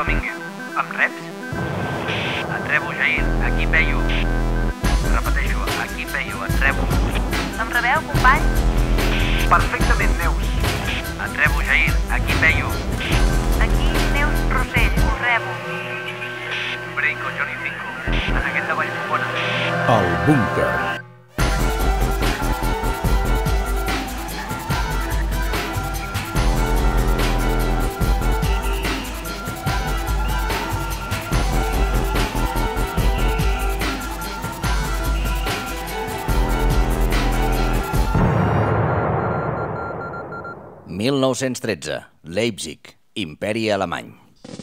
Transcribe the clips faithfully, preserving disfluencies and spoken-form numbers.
Domínguez. Amb reps? Et rebo, Jair. Aquí peio. Repeteixo, aquí peio, et rebo. Em rebeu, company? Perfectament, Neus. Et rebo, Jair. Aquí peio. Aquí, Neus Rossell, us rebo. Brinco, Johnny Cinco. En aquest de Vallfogona. El búnquer. mil nou-cents tretze. Leipzig, Imperi Alemany.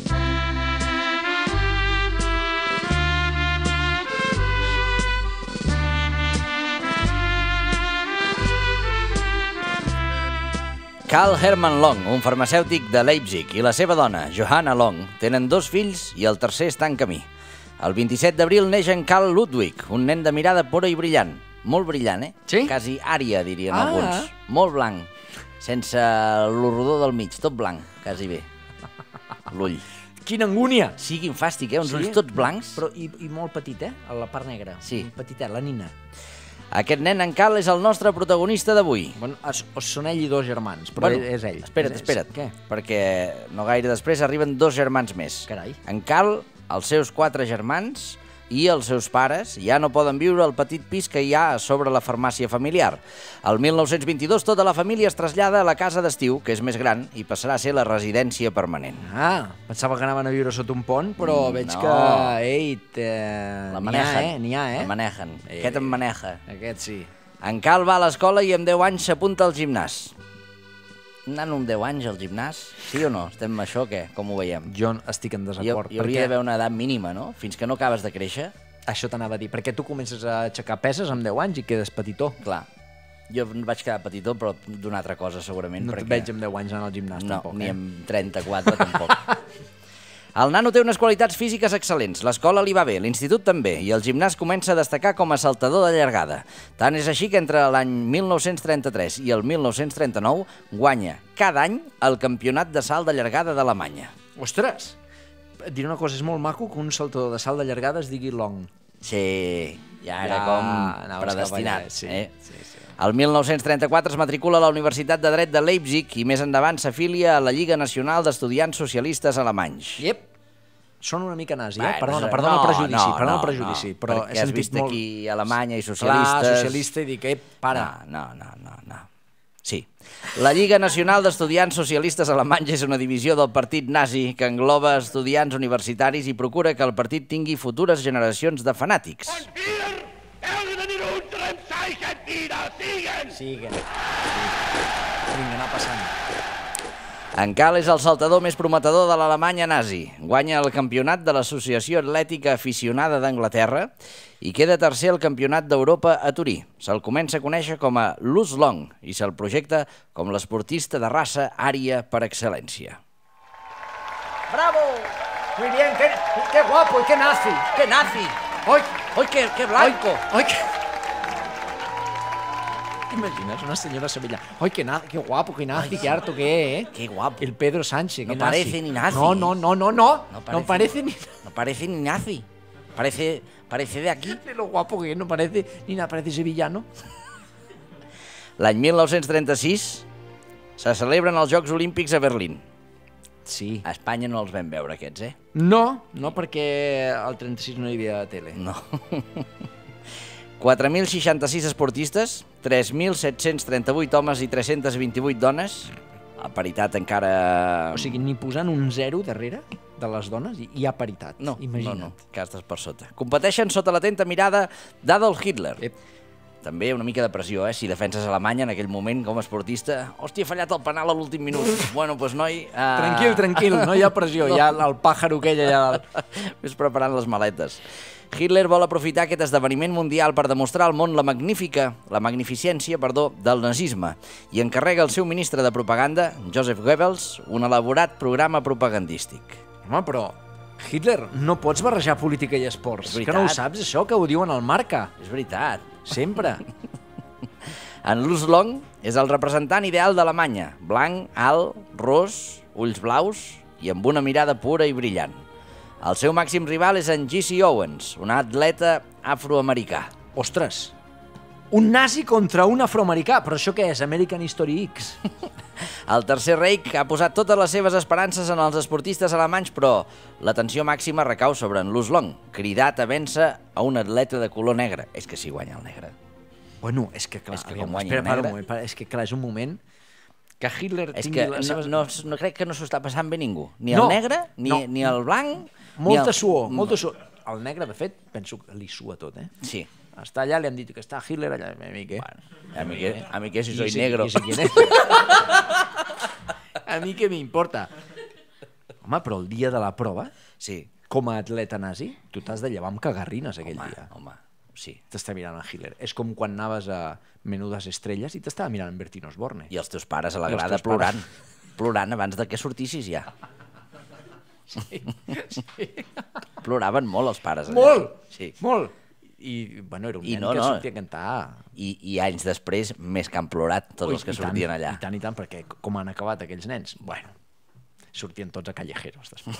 Karl Hermann Long, un farmacèutic de Leipzig, i la seva dona, Johanna Long, tenen dos fills i el tercer està en camí. El vint-i-set d'abril neix en Karl Ludwig, un nen de mirada pura i brillant. Molt brillant, eh? Sí? Quasi ària, dirien Ah. alguns. Molt blanc, sense l'horrodor del mig, tot blanc, quasi bé. L'ull. Quina angúnia! Sí, quin fàstic, eh? Uns Sí? ulls tots blancs. Però i, i molt petit, eh? A la part negra. Sí. Petitet, la nina. Aquest nen, en Karl, és el nostre protagonista d'avui. Bueno, es, són ell i dos germans, però Bueno, és ell. Espera't, És- espera't, Què? perquè no gaire després arriben dos germans més. Carai. En Karl, els seus quatre germans i els seus pares ja no poden viure al petit pis que hi ha a sobre la farmàcia familiar. El mil nou-cents vint-i-dos tota la família es trasllada a la casa d'estiu, que és més gran, i passarà a ser la residència permanent. Ah, pensava que anaven a viure sota un pont, però Mm, veig no. que... Ei, te... La n'hi manegen. ha, eh? N'hi ha, eh? La manegen. Eh. Aquest em maneja. Aquest sí. En Karl va a l'escola i amb deu anys s'apunta al gimnàs. Un nano amb deu anys al gimnàs? Sí o no? Estem amb això o què? Com ho veiem? Jo estic en Hi, desacord. hi hauria d'haver una edat mínima, no? Fins que no acabes de créixer. Això t'anava a dir, perquè tu comences a aixecar peses amb deu anys i quedes petitó. Clar. Jo vaig quedar petitó, però d'una altra cosa, segurament. No perquè... et veig amb deu anys anar al gimnàs, No, tampoc. ni eh? amb trenta-quatre, tampoc. El nano té unes qualitats físiques excel·lents. L'escola li va bé, l'institut també, i el gimnàs comença a destacar com a saltador de llargada. Tant és així que entre l'any mil nou-cents trenta-tres i el mil nou-cents trenta-nou guanya cada any el campionat de salt de llargada d'Alemanya. Ostres! Et diré una cosa, és molt maco que un saltador de salt de llargada es digui Long. Sí, ja era Ja com anaves predestinat. cap allà, sí, eh? sí, sí. El mil nou-cents trenta-quatre es matricula a la Universitat de Dret de Leipzig i més endavant s'afilia a la Lliga Nacional d'Estudiants Socialistes Alemanys. Iep. Són una mica nazi, eh? Bueno, Perdona, perdona no, el prejudici, no, perdona no, el prejudici. no, però perquè he has sentit vist molt... aquí Alemanya i socialistes... Clar, socialista i dic, eh, para. No, no, no, no, no. Sí. La Lliga Nacional d'Estudiants Socialistes Alemanys és una divisió del partit nazi que engloba estudiants universitaris i procura que el partit tingui futures generacions de fanàtics. Siguen. Vinga, anar passant. En Karl és el saltador més prometedor de l'Alemanya nazi. Guanya el campionat de l'Associació Atlètica Aficionada d'Anglaterra i queda tercer al Campionat d'Europa a Turí. Se'l comença a conèixer com a Luz Long i se'l projecta com l'esportista de raça ària per excel·lència. ¡Bravo! Muy bien, qué, qué guapo y qué nazi. ¡Qué nazi! ¡Ay! ¡Ay, qué, qué blanco! ¡Ay, qué... Imagines una señora sevillana. ¡Ay, qué, nazi, qué guapo, qué nazi, qué harto que es, eh! ¡Qué guapo! El Pedro Sánchez, No qué parece ni nazi. No, no, no, no, no. No No parece. parece, ni... No parece ni nazi. Parece, parece de aquí. De lo guapo que es, no parece ni nada, parece sevillano. L'any mil nou-cents trenta-sis se celebren els Jocs Olímpics a Berlín. Sí. A Espanya no els vam veure, aquests, eh? No, no perquè al trenta-sis no hi havia tele. No. quatre mil seixanta-sis esportistes, tres mil set-cents trenta-vuit homes i tres-centes vint-i-vuit dones. A paritat encara... O sigui, ni posant un zero darrere de les dones hi ha paritat. No, Imagina't. no, no, que estàs per sota. Competeixen sota l'atenta mirada d'Adolf Hitler. Ep. També una mica de pressió, eh? Si defenses Alemanya en aquell moment com a esportista... Hòstia, he fallat el penal a l'últim minut. Bueno, doncs noi... Uh... Tranquil, tranquil, no hi ha pressió, hi ha el pàjaro aquell allà. Ves preparant les maletes. Hitler vol aprofitar aquest esdeveniment mundial per demostrar al món la magnífica, la magnificència, perdó, del nazisme i encarrega al seu ministre de propaganda, Joseph Goebbels, un elaborat programa propagandístic. Home, però Hitler, no pots barrejar política i esports. És Que no ho veritat. saps, això, que ho diuen al Marca. És veritat. Sempre. En Luz Long és el representant ideal d'Alemanya. Blanc, alt, ros, ulls blaus i amb una mirada pura i brillant. El seu màxim rival és en Jesse Owens, un atleta afroamericà. Ostres, un nazi contra un afroamericà, però això què és? American History X? El tercer Reich ha posat totes les seves esperances en els esportistes alemanys, però l'atenció màxima recau sobre en Luz Long, cridat a vèncer a un atleta de color negre. És que si guanya el negre. Bueno, és que clar, És que aviam, com guanya espera, el para un negre- moment, para, és que clar, és un moment que Hitler És tingui que les no, seves... no, no crec que no s'ho està passant bé ningú. Ni No, el negre, ni, no. ni el blanc... ni Molta el... suor, molta suor. El negre, de fet, penso que li sua tot, eh? Sí. Està allà, li han dit que està Hitler allà, a mi què? A mi que, a mi que si I soy sé- negro. i sé quién es. A mi què m'importa? Home, però el dia de la prova, Sí. com a atleta nazi, tu t'has de llevar amb cagarrines aquell Home, dia. home, sí. T'està mirant a Hitler. És com quan anaves a Menudes Estrelles i t'estava mirant en Bertín Osborne. I els teus pares a la I els grada teus pares. plorant. Plorant abans de que sortissis ja. Sí, sí. Ploraven molt els pares. allà. Molt, Sí. molt. I, bueno, era un I nen no, que no. sortia a cantar. I, I anys després, més que han plorat tots Ui, els que i tant, sortien allà. I tant, i tant, perquè com han acabat aquells nens? Bueno, sortien tots a callejeros després.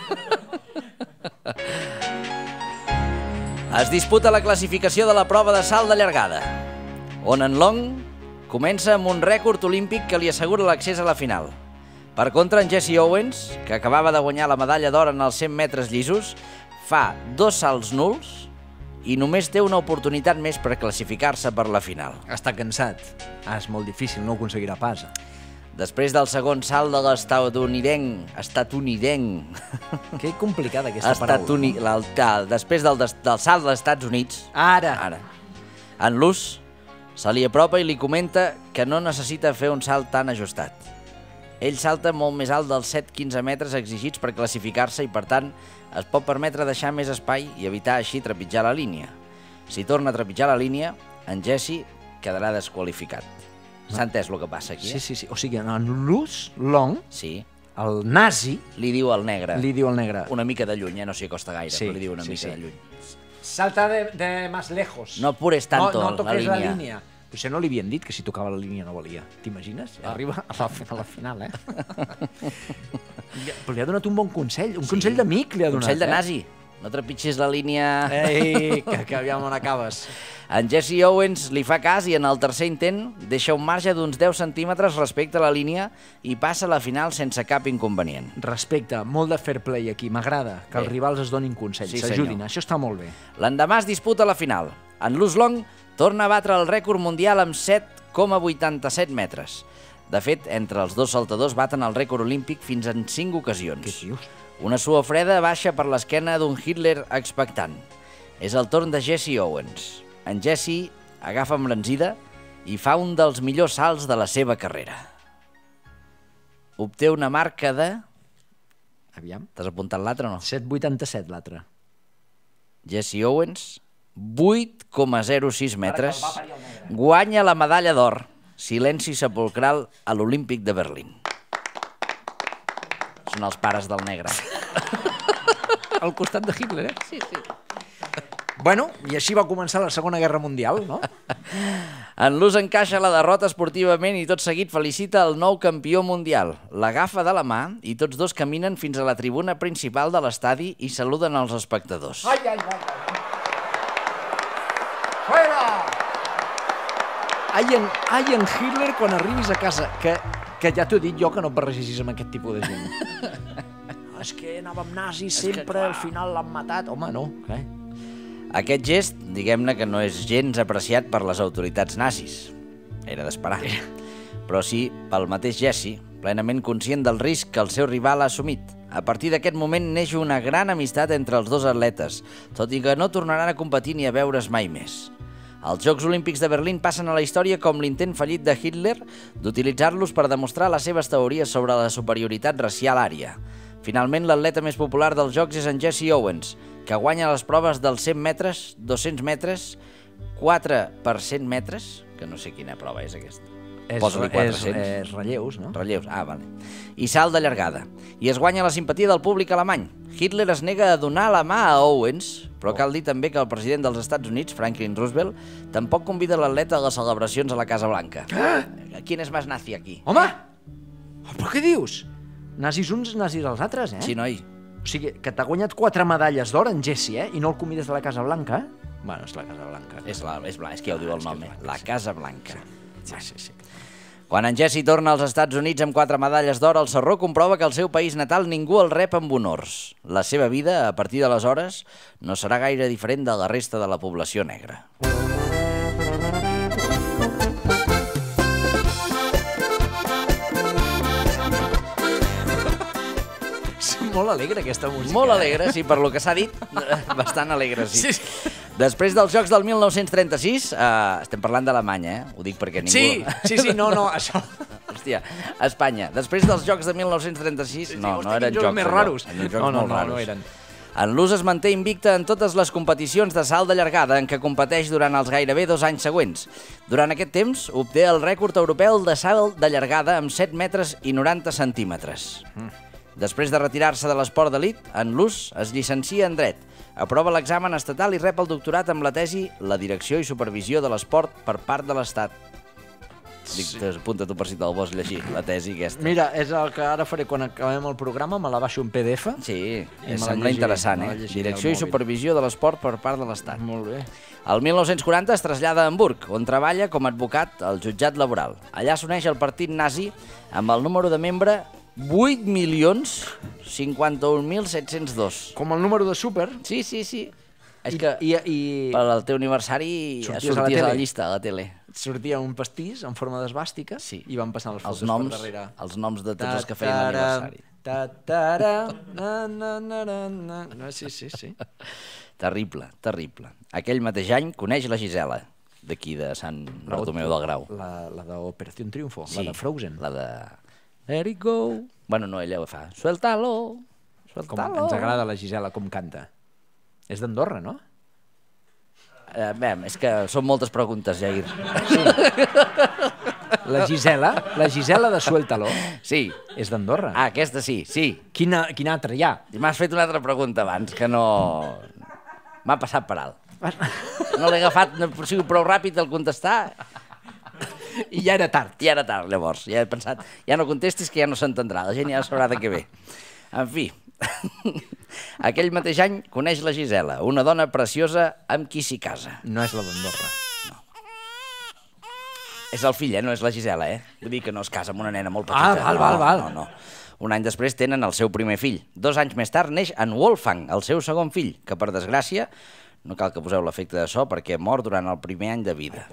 Es disputa la classificació de la prova de salt de llargada, on en Long comença amb un rècord olímpic que li assegura l'accés a la final. Per contra, en Jesse Owens, que acabava de guanyar la medalla d'or en els cent metres llisos, fa dos salts nuls i només té una oportunitat més per classificar-se per la final. Està cansat. Ah, és molt difícil, no ho aconseguirà pas. Després del segon salt de l'estatunidenc, estatunidenc, Que complicada aquesta estatuni, paraula. el, el, després del, des- del salt dels Estats Units, Ara. ara, en Luz se li apropa i li comenta que no necessita fer un salt tan ajustat. Ell salta molt més alt dels set quinze metres exigits per classificar-se i, per tant, es pot permetre deixar més espai i evitar així trepitjar la línia. Si torna a trepitjar la línia, en Jesse quedarà desqualificat. S'ha entès el que passa aquí? Sí, sí, sí. O sigui, en Luz Long, Sí. el nazi, Li diu al negre. li diu al negre... Una mica de lluny, eh? No s'hi acosta gaire, Sí, però li diu una sí, mica sí. de lluny. Salta de, de más lejos. No apures tanto no, no toques la la línia. línia. Potser no li havien dit que si tocava la línia no valia. T'imagines? Ah. Arriba a la, a la final, eh? Però li ha donat un bon consell. Un consell d'amic li ha donat, Consell de eh? nazi. No trepitgis la línia... Ei, que, que aviam on acabes. En Jesse Owens li fa cas i en el tercer intent deixa un marge d'uns deu centímetres respecte a la línia i passa a la final sense cap inconvenient. Respecte, molt de fair play aquí. M'agrada que els Bé. rivals es donin consells, Sí, s'ajudin. senyor. Això està molt bé. L'endemà es disputa la final. En Luz Long torna a batre el rècord mundial amb set coma vuitanta-set metres. De fet, entre els dos saltadors baten el rècord olímpic fins en cinc ocasions. Què dius? Una suor freda baixa per l'esquena d'un Hitler expectant. És el torn de Jesse Owens. En Jesse agafa embranzida i fa un dels millors salts de la seva carrera. Obté una marca de... Aviam. T'has apuntat l'altre o no? set coma vuitanta-set l'altre. Jesse Owens, vuit coma zero sis metres, guanya la medalla d'or, silenci sepulcral a l'Olímpic de Berlín. Són els pares del negre. Al costat de Hitler, eh? Sí, sí. Bueno, i així va començar la Segona Guerra Mundial, no? En Luz encaixa la derrota esportivament i tot seguit felicita el nou campió mundial. L'agafa de la mà i tots dos caminen fins a la tribuna principal de l'estadi i saluden els espectadors. Ai, ai, ai, ai. Fuera! Ai, en, ai, en Hitler, quan arribis a casa, que, que ja t'ho he dit jo que no et barregessis amb aquest tipus de gent. És que anàvem nazis sempre, al final l'han matat. Home, no, què? Aquest gest, diguem-ne que no és gens apreciat per les autoritats nazis. Era d'esperar. Però sí pel mateix Jesse, plenament conscient del risc que el seu rival ha assumit. A partir d'aquest moment neix una gran amistat entre els dos atletes, tot i que no tornaran a competir ni a veure's mai més. Els Jocs Olímpics de Berlín passen a la història com l'intent fallit de Hitler d'utilitzar-los per demostrar les seves teories sobre la superioritat racial ària. Finalment, l'atleta més popular dels Jocs és en Jesse Owens, que guanya les proves dels cent metres, dos-cents metres, quatre per cent metres, que no sé quina prova és aquesta. És, Posa-li és, quatre-cents. és relleus, no? Relleus, ah, vale. I salt de llargada. I es guanya la simpatia del públic alemany. Hitler es nega a donar la mà a Owens, però cal dir també que el president dels Estats Units, Franklin Roosevelt, tampoc convida l'atleta a les celebracions a la Casa Blanca. Ah! ¿Quién és més nazi aquí? Home! Però què dius? Nazis uns, nazis els altres, eh? Sí, noi. O sigui, que t'ha guanyat quatre medalles d'or en Jesse, eh? I no el convides de la Casa Blanca, eh? Bueno, és la Casa Blanca. És, la, és, blanc, és que ja ho diu el nom, eh? La Casa Blanca. Sí, sí, sí. Quan en Jesse torna als Estats Units amb quatre medalles d'or, el Sarró comprova que al seu país natal ningú el rep amb honors. La seva vida, a partir d'aleshores, no serà gaire diferent de la resta de la població negra. Molt alegre, aquesta música. Molt alegre, sí, per lo que s'ha dit, bastant alegre, sí. sí. Després dels Jocs del mil nou-cents trenta-sis, eh, estem parlant d'Alemanya, eh? Ho dic perquè ningú... Sí, sí, sí, no, no, això... Hòstia, Espanya. Després dels Jocs de mil nou-cents trenta-sis, no, no eren jocs més raros. Eren jocs no, no, molt no, raros. no eren. En l'ús es manté invicta en totes les competicions de salt de llargada en què competeix durant els gairebé dos anys següents. Durant aquest temps, obté el rècord europeu de salt de llargada amb set metres i noranta centímetres. Mm. Després de retirar-se de l'esport d'elit, en Luz es llicencia en dret, aprova l'examen estatal i rep el doctorat amb la tesi La direcció i supervisió de l'esport per part de l'Estat. Dic, sí. Apunta tu per si te'l vols llegir, la tesi aquesta. Mira, és el que ara faré quan acabem el programa, me la baixo en P D F. Sí, sembla interessant, eh? Direcció i supervisió de l'esport per part de l'Estat. Molt bé. El mil nou-cents quaranta es trasllada a Hamburg, on treballa com a advocat al jutjat laboral. Allà s'uneix al partit nazi amb el número de membre vuit milions cinquanta-un mil set-cents dos. Com el número de súper. Sí, sí, sí. És I, que i, i... per al teu aniversari sorties, sorties a, la a la llista, a la tele. Sortia un pastís en forma d'esbàstica sí. i van passant les fotos els noms, per darrere. Els noms de tots els que feien l'aniversari. Ta, ta, na, na, na, na, na. Sí, sí, sí. Terrible, terrible. Aquell mateix any coneix la Gisela, d'aquí de Sant Bartomeu del Grau. La, la d'Operació Triunfo, sí, la de Frozen. La de... Let it go. Bueno, no, ella ho fa. Suéltalo. Suéltalo. Com ens agrada la Gisela com canta. És d'Andorra, no? Eh, bé, és que són moltes preguntes, Jair. Sí. La Gisela, la Gisela de Suéltalo, sí. És d'Andorra. Ah, aquesta sí, sí. Quina, quina altra hi ha? M'has fet una altra pregunta abans, que no... M'ha passat per alt. No l'he agafat, no he sigut prou ràpid al contestar... I ja era tard. Ja era tard, llavors. Ja he pensat, ja no contestis, que ja no s'entendrà. La gent ja sabrà de què ve. En fi, aquell mateix any coneix la Gisela, una dona preciosa amb qui s'hi casa. No és la d'Andorra. No. És el fill, eh? No és la Gisela, eh? Vull dir que no es casa amb una nena molt petita. Ah, val, val, val. No, no, no. Un any després tenen el seu primer fill. Dos anys més tard neix en Wolfgang, el seu segon fill, que per desgràcia, no cal que poseu l'efecte de so perquè mor durant el primer any de vida.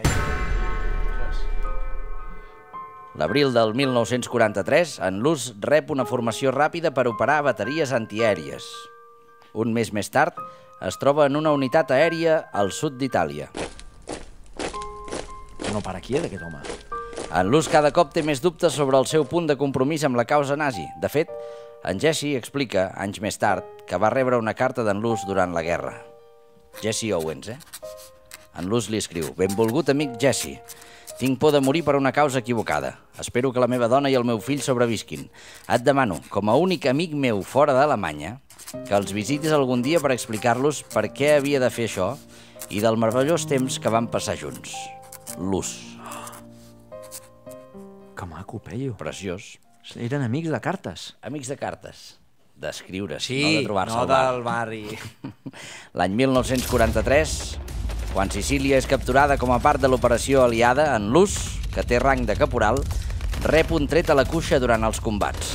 L'abril del mil nou-cents quaranta-tres, en Luz rep una formació ràpida per operar bateries antiaèries. Un mes més tard, es troba en una unitat aèria al sud d'Itàlia. No para quiet, aquest home. En Luz cada cop té més dubtes sobre el seu punt de compromís amb la causa nazi. De fet, en Jesse explica, anys més tard, que va rebre una carta d'en Luz durant la guerra. Jesse Owens, eh? En Luz li escriu: «Benvolgut amic Jesse, tinc por de morir per una causa equivocada. Espero que la meva dona i el meu fill sobrevisquin. Et demano, com a únic amic meu fora d'Alemanya, que els visitis algun dia per explicar-los per què havia de fer això i del meravellós temps que vam passar junts. Luz». Que maco, Peyu. Preciós. Eren amics de cartes. Amics de cartes. D'escriure, sí, no de trobar-se no al bar. del barri. L'any mil nou-cents quaranta-tres, quan Sicília és capturada com a part de l'operació aliada, en Luz, que té rang de caporal, rep un tret a la cuixa durant els combats.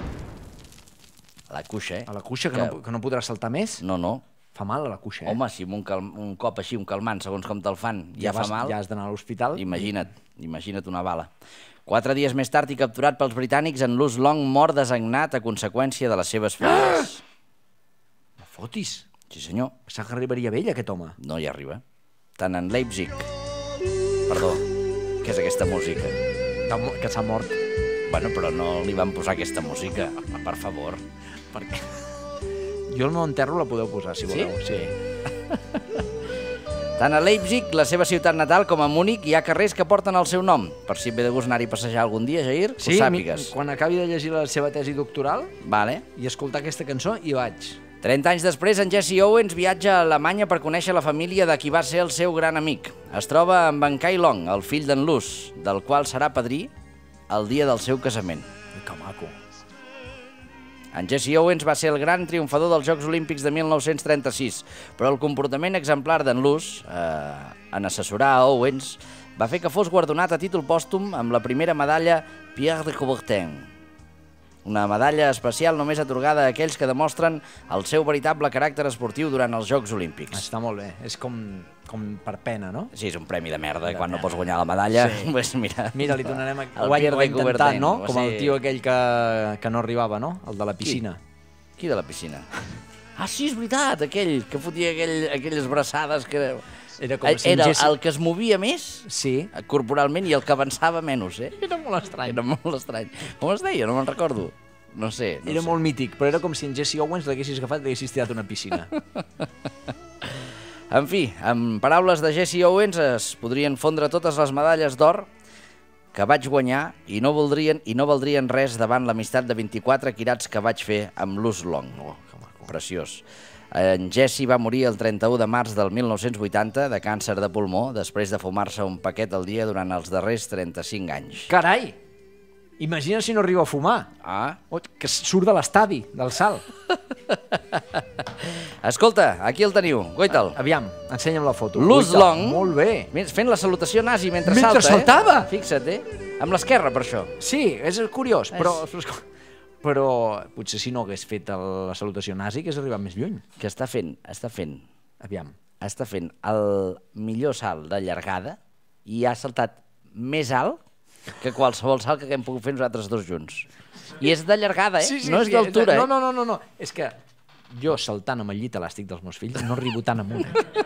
A la cuixa, eh? A la cuixa, que, que... No, que no podrà saltar més? No, no. Fa mal a la cuixa, eh? Home, si un, cal... un cop així, un calmant, segons com te'l fan, ja, ja fa vas, mal... Ja has d'anar a l'hospital. Imagina't, imagina't una bala. Quatre dies més tard i capturat pels britànics, en Luz Long mor desagnat a conseqüència de les seves ferides. No fotis. Sí, senyor. Pensava que arribaria vell, aquest home. No hi arriba. Tant en Leipzig... Perdó, què és aquesta música? Que s'ha mort. Bueno, però no li van posar aquesta música, per favor. Per què? Jo el meu enterro la podeu posar, si voleu. Sí? Tant a Leipzig, la seva ciutat natal, com a Múnich, hi ha carrers que porten el seu nom. Per si et ve de gust anar-hi a passejar algun dia, Jair, sí, ho sàpigues. Sí, quan acabi de llegir la seva tesi doctoral vale. I escoltar aquesta cançó, hi vaig. trenta anys després, en Jesse Owens viatja a Alemanya per conèixer la família de qui va ser el seu gran amic. Es troba amb en Kai Long, el fill d'en Luz, del qual serà padrí el dia del seu casament. Que maco. En Jesse Owens va ser el gran triomfador dels Jocs Olímpics de mil nou-cents trenta-sis, però el comportament exemplar d'en Luz, eh, en assessorar a Owens, va fer que fos guardonat a títol pòstum amb la primera medalla Pierre de Coubertin. Una medalla especial només atorgada a aquells que demostren el seu veritable caràcter esportiu durant els Jocs Olímpics. Està molt bé, és com, com per pena, no? Sí, és un premi de merda, de quan merda. No pots guanyar la medalla, sí. pues mira... Mira, li donarem... El Guanya va intentar, no? Com el tio aquell que, que no arribava, no? El de la piscina. Qui, Qui de la piscina? Ah, sí, és veritat, aquell que fotia aquell, aquelles braçades que... Era, com si era Jesse... el que es movia més sí. corporalment i el que avançava menys, eh? Era molt estrany. Era molt estrany. Com es deia? No me'n recordo. No sé. No era sé. molt mític, però era com si en Jesse Owens l'haguessis agafat i l'haguessis tirat a una piscina. En fi, amb paraules de Jesse Owens es podrien fondre totes les medalles d'or que vaig guanyar i no voldrien i no valdrien res davant l'amistat de vint-i-quatre quirats que vaig fer amb Luz Long. Oh, que maco. Preciós. En Jesse va morir el trenta-u de març del mil nou-cents vuitanta de càncer de pulmó després de fumar-se un paquet al dia durant els darrers trenta-cinc anys. Carai! Imagina si no arriba a fumar. Ah. Oh, que surt de l'estadi, del salt. Escolta, aquí el teniu, guaita'l. Aviam, ensenya'm la foto. Luz Long. Molt bé. Fent la salutació nazi mentre, mentre salta, saltava. Eh? Fixa't, eh? Amb l'esquerra, per això. Sí, és curiós, però... Però potser si no hagués fet la salutació nazi hagués arribat més lluny. Que està fent, està fent... Aviam. Està fent el millor salt de llargada i ha saltat més alt que qualsevol salt que haguem pogut fer nosaltres dos junts. I és de llargada, eh? Sí, sí, no és sí, d'altura, no, eh? No, no, no, no. És que jo saltant amb el llit elàstic dels meus fills no arribo tan amunt.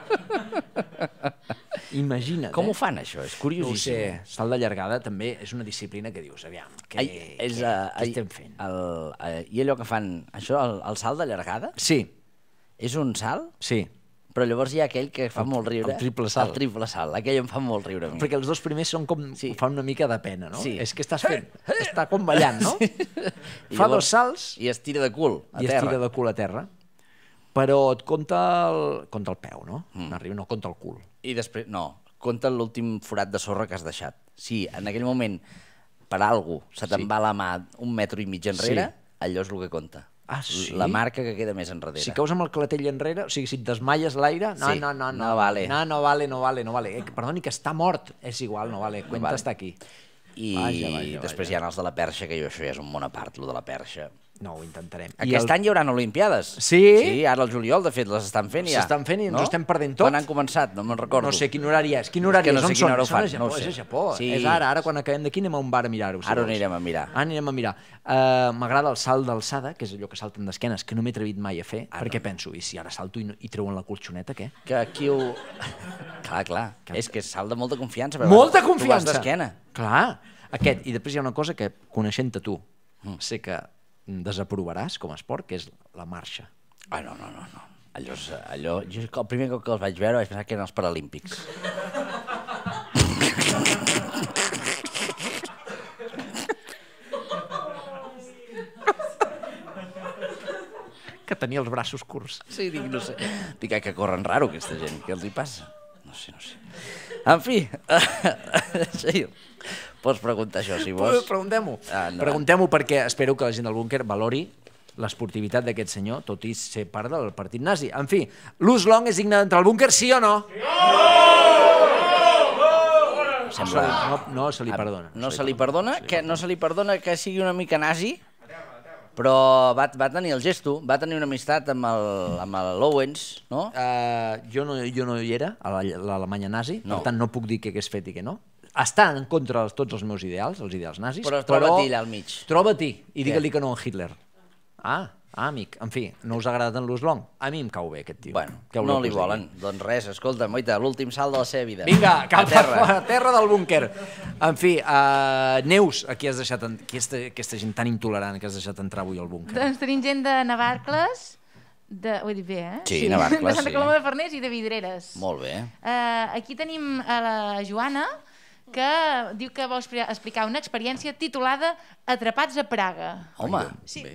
Imagina't, Com eh? ho fan, això? És curiosíssim. No ho sé, salt de llargada també és una disciplina que dius, aviam, què, Ai, és, què, uh, què estem fent? El, uh, I allò que fan, això, el, el salt de llargada? Sí. És un salt? Sí. Però llavors hi ha aquell que fa el, molt riure. El triple salt. El triple salt, aquell em fa molt riure a mi. Perquè els dos primers són com, sí. fan una mica de pena, no? Sí. És que estàs fent, està com ballant, no? Sí. Fa llavors, dos salts... I es tira de cul a I terra. I es tira de cul a terra. Però et compta el, compta el peu, no? Mm. No arriba, no compta el cul. I després, no, compta l'últim forat de sorra que has deixat. Si en aquell moment, per algú, se te'n sí. va la mà un metro i mig enrere, sí. allò és el que compta. Ah, sí? La marca que queda més enrere. Si caus amb el clatell enrere, o sigui, si et desmaies l'aire, no, sí. no, no, no, no vale. No, no vale, no vale, no vale. Eh, perdoni, que està mort. És igual, no vale, cuenta no vale. Està aquí. I vaja, vaja, després vaja. Hi ha els de la perxa, que jo això ja és un món a part, el de la perxa. No, ho intentarem. Aquest el... any hi haurà Olimpiades. Sí? Sí, ara al juliol, de fet, les estan fent ja. S'estan fent i ens no? ho estem perdent tot. Quan han començat? No me'n recordo. No sé quin horari és. Quin horari és? No sé quina hora ho fan. És a Japó, no és a Japó. Sí. És ara, ara quan acabem d'aquí anem a un bar a mirar-ho. Ara ho anirem a mirar. Ara anirem a mirar. Uh, M'agrada el salt d'alçada, que és allò que salten d'esquenes, que no m'he atrevit mai a fer, ah, perquè no. penso, i si ara salto i, no, i treuen la colxoneta, què? Que aquí ho... Clar, clar. Que... És que és salt de molta confiança. Molta confiança! Tu vas d'esquena. Clar. Aquest. I després hi ha una cosa que, coneixent-te tu, mm. sé que desaprovaràs com a esport, que és la marxa. Ah, no, no, no. no. Allò, és, allò, jo el primer cop que els vaig veure vaig pensar que eren els Paralímpics. Que tenia els braços curts. Sí, dic, no sé. Dic, que corren raro aquesta gent, què els hi passa? No sé, no sé. En fi, sí, pots preguntar això, si vols. Preguntem-ho. Ah, no. Preguntem-ho perquè espero que la gent del búnquer valori l'esportivitat d'aquest senyor, tot i ser part del partit nazi. En fi, Luz Long és digne d'entrar al búnquer, sí o no? Sí! Sembla... No, no se li perdona. No se li perdona, que no se li perdona que sigui una mica nazi, però va, va tenir el gesto, va tenir una amistat amb l'Owens, no? Uh, jo no? Jo no hi era, a l'Alemanya nazi, no. Per tant no puc dir què hagués fet i què no. Està en contra de tots els meus ideals, els ideals nazis, però troba-t'hi allà al mig. Troba-t'hi i digue-li que no a Hitler. Ah, ah, amic, en fi, no us ha agradat en Luz Long? A mi em cau bé aquest tio. Bueno, no li volen. Doncs res, escolta, moita, l'últim salt de la seva vida. Vinga, cap a terra, a terra del búnquer. En fi, uh, Neus, aquí has deixat, aquesta, aquesta gent tan intolerant que has deixat entrar avui al búnquer. Doncs tenim gent de Navarcles, de, ho he dit bé, eh? Sí, sí. Navarcles, de Santa sí. Coloma de Farners i de Vidreres. Molt bé. Uh, aquí tenim a la Joana, que diu que vol explicar una experiència titulada Atrapats a Praga. Home, sí. bé.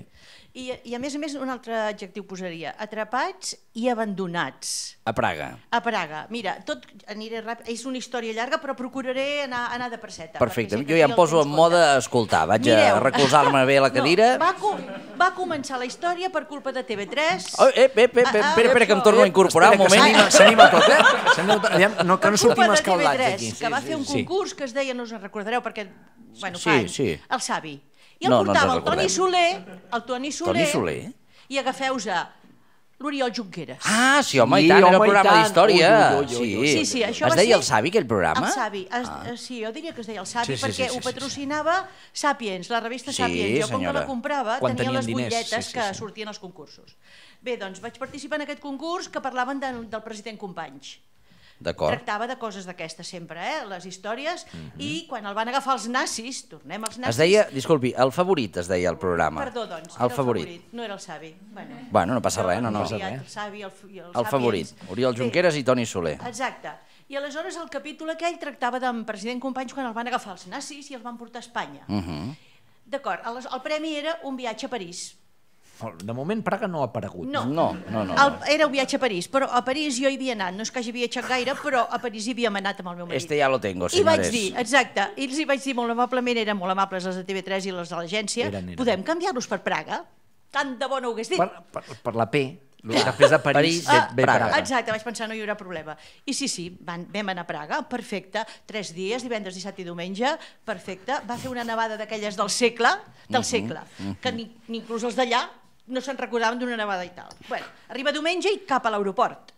I, I a més a més un altre adjectiu posaria, atrapats i abandonats. A Praga. A Praga. Mira, tot aniré ràpid, és una història llarga, però procuraré anar, anar de presseta. Perfecte, jo ja em poso en mode a escoltar, vaig Mireu. a recolzar-me bé a la cadira. No, va, co va començar la història per culpa de T V tres. Oh, ep, ep, ep, Ah, ah, espera, espera, que em això, torno a ep, incorporar un Espera, moment. que s'anima tot, eh? S'anima tot. Aviam, no, que no Per sortim culpa de escaldats T V tres, aquí. que va fer un Sí. concurs que es deia, no us en recordareu, perquè, bueno, Sí, fa anys, sí. el Savi. I el No, no ens portava en el Toni recordem. Soler, el Toni Soler, Toni Soler? i agafeu-se l'Oriol Junqueras. Ah, sí, home, i Sí, tant, era el home, i programa tant. d'història. Ui, ui, ui, ui, ui. Sí, sí, això Es va deia ser... el Savi, aquell programa? El Savi, es, Ah. sí, jo diria que es deia el Savi, Sí, sí, perquè sí, sí, ho sí, patrocinava Sapiens, la revista Sí, Sapiens. Jo, com que senyora. la comprava, Quan tenia tenien les diners, butlletes sí, sí, que sí. sortien als concursos. Bé, doncs vaig participar en aquest concurs que parlaven de, del president Companys. D'acord. Tractava de coses d'aquestes sempre, eh? Les històries, i quan el van agafar els nazis, tornem als nazis... Es deia, disculpi, el favorit es deia el programa. Perdó, doncs, El era favorit. no era el Savi. Bueno, Bueno, no passa res, no, no. el Savi, el, Savi, el, i el, El favorit, Oriol Junqueras i Toni Soler. Exacte. I aleshores el capítol aquell tractava d'en president Companys quan el van agafar els nazis i el van portar a Espanya. Mhm. D'acord, el, el premi era un viatge a París. De moment Praga no ha aparegut. No, No, no, no. El, era un viatge a París, però a París jo hi havia anat, no és que hagi viatjat gaire, però a París hi havíem anat amb el meu marit. Este ya lo tengo, I vaig señores. dir, exacte, i els hi vaig dir molt amablement, eren molt amables les de T V tres i les de l'agència, Eren, eren. podem canviar-los per Praga? Tant de bo no ho hagués dit. Per, per, per la P, després de París, París, ve, Ah, ve Praga. Praga. Exacte, vaig pensar no hi haurà problema. I sí, sí, van, vam anar a Praga, perfecte, tres dies, divendres, dissabte i diumenge, perfecte. Va fer una nevada d'aquelles del segle, del segle, que ni, ni inclús els d'allà no se'n recordaven d'una nevada i tal. Bueno, arriba diumenge i cap a l'aeroport.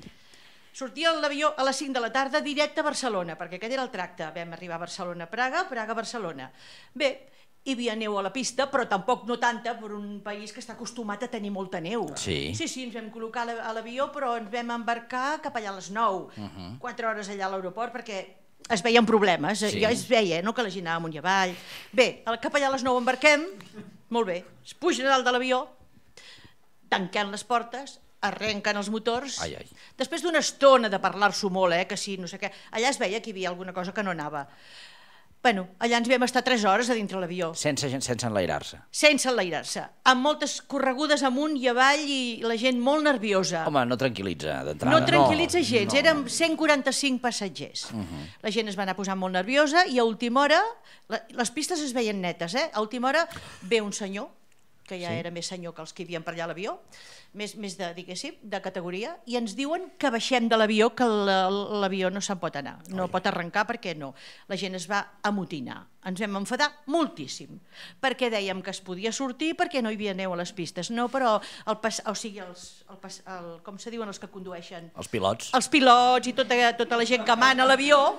Sortia l'avió a les cinc de la tarda directe a Barcelona, perquè aquest era el tracte. Vam arribar a Barcelona, Praga, Praga, Barcelona. Bé, hi havia neu a la pista, però tampoc no tanta per un país que està acostumat a tenir molta neu. Sí. Sí, sí, ens vam col·locar a la- a l'avió, però ens vam embarcar cap allà a les nou. Quatre hores allà a l'aeroport, perquè es veien problemes. Sí. Ja es veia, eh, no?, que la gent anava amunt i avall. Bé, al- cap allà a les nou embarquem, molt bé, es pugen a dalt de l'avió, tanquem les portes, arrenquen els motors. Ai, ai. Després d'una estona de parlar-s'ho molt, eh, que sí, no sé què, allà es veia que hi havia alguna cosa que no anava. Bueno, allà ens vam estar tres hores a dintre l'avió, Sense, sense enlairar-se. sense enlairar-se, amb moltes corregudes amunt i avall i la gent molt nerviosa. Home, no tranquil·litza d'entrada. No tranquil·litza gens, érem cent quaranta-cinc passatgers. La gent es va anar posant molt nerviosa i a última hora, la- les pistes es veien netes, eh? A última hora ve un senyor, que ja era més senyor que els que hi havien per allà a l'avió, més, més de, diguéssim, de categoria, i ens diuen que baixem de l'avió, que la- l'avió no se'n pot anar, no pot arrencar perquè no. La gent es va amotinar. Ens vam enfadar moltíssim, perquè dèiem que es podia sortir perquè no hi havia neu a les pistes. No, però, el pas, o sigui, els, el pas, el, com se diuen els que condueixen? Els pilots. Els pilots i tota, tota la gent que mana l'avió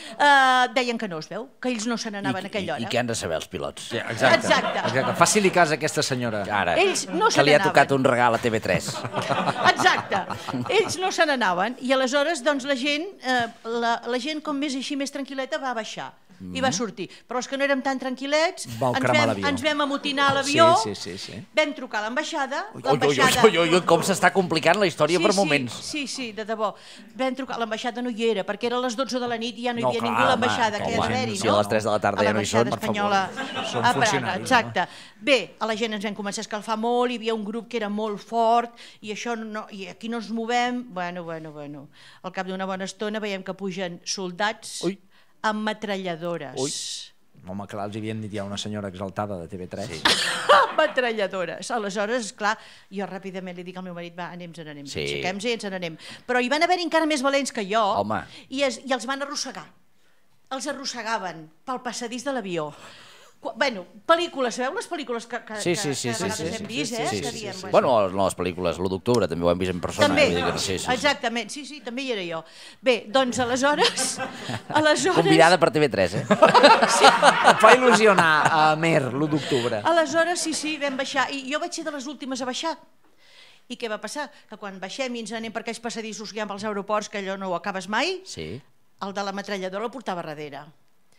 eh, deien que no es veu, que ells no se n'anaven a I, aquella hora. I què han de saber els pilots? Sí, exacte. Exacte. exacte. Faci-li cas a aquesta senyora. Ara, Ells no que se li ha n'anaven. tocat un regal a T V tres. Exacte. Ells no se n'anaven i aleshores doncs, la, gent, eh, la, la gent com més així, més tranquil·leta, va baixar i va sortir. Però els que no érem tan tranquil·lets, Vau ens cremar vam, l'avió. ens vam amotinar a l'avió, Sí, sí, sí, sí. vam trucar a l'ambaixada, Ui, ui, l'ambaixada... ui, ui, ui, com s'està complicant la història per moments. Sí, sí, de debò. Vam trucar, l'ambaixada no hi era, perquè era a les dotze de la nit i ja no hi No, havia clar, ningú a home, l'ambaixada, que home, era d'haver-hi, si no? a les tres de la tarda ja no hi són, A per favor. l'ambaixada espanyola Són a Praga, funcionaris, exacte. Bé, a la gent ens vam començar a escalfar molt, hi havia un grup que era molt fort, i això no, i aquí no ens movem, bueno, bueno, bueno. Al cap d'una bona estona veiem que pugen soldats Ui. amb metralladores. Ui. Home, clar, els havien dit ja una senyora exaltada de T V tres. Sí. Amb metralladores. Aleshores, clar, jo ràpidament li dic al meu marit, va, anem-se'n, anem, Sí. aixequem-nos i ens n'anem. Però hi van haver encara més valents que jo, Home. i, es, i els van arrossegar. Els arrossegaven pel passadís de l'avió. Qu- Bueno, pel·lícules, sabeu les pel·lícules que, que, Sí, que, sí, sí, que a sí, vegades sí, hem sí, vist, sí, eh? sí, que sí, diem, sí. bueno, Bueno, no, les pel·lícules, l'u d'octubre també ho hem vist en persona. també, vull dir que sí, sí, sí. exactament, sí, sí, també hi era jo. Bé, doncs aleshores... aleshores Convidada per T V tres, eh? Et fa il·lusió anar a Amer l'u d'octubre. Aleshores, sí, sí, vam baixar. I jo vaig ser de les últimes a baixar. I què va passar? Que quan baixem i ens anem per aquells passadissos que hi ha als aeroports, que allò no ho acabes mai, Sí. el de la metralladora el portava darrere.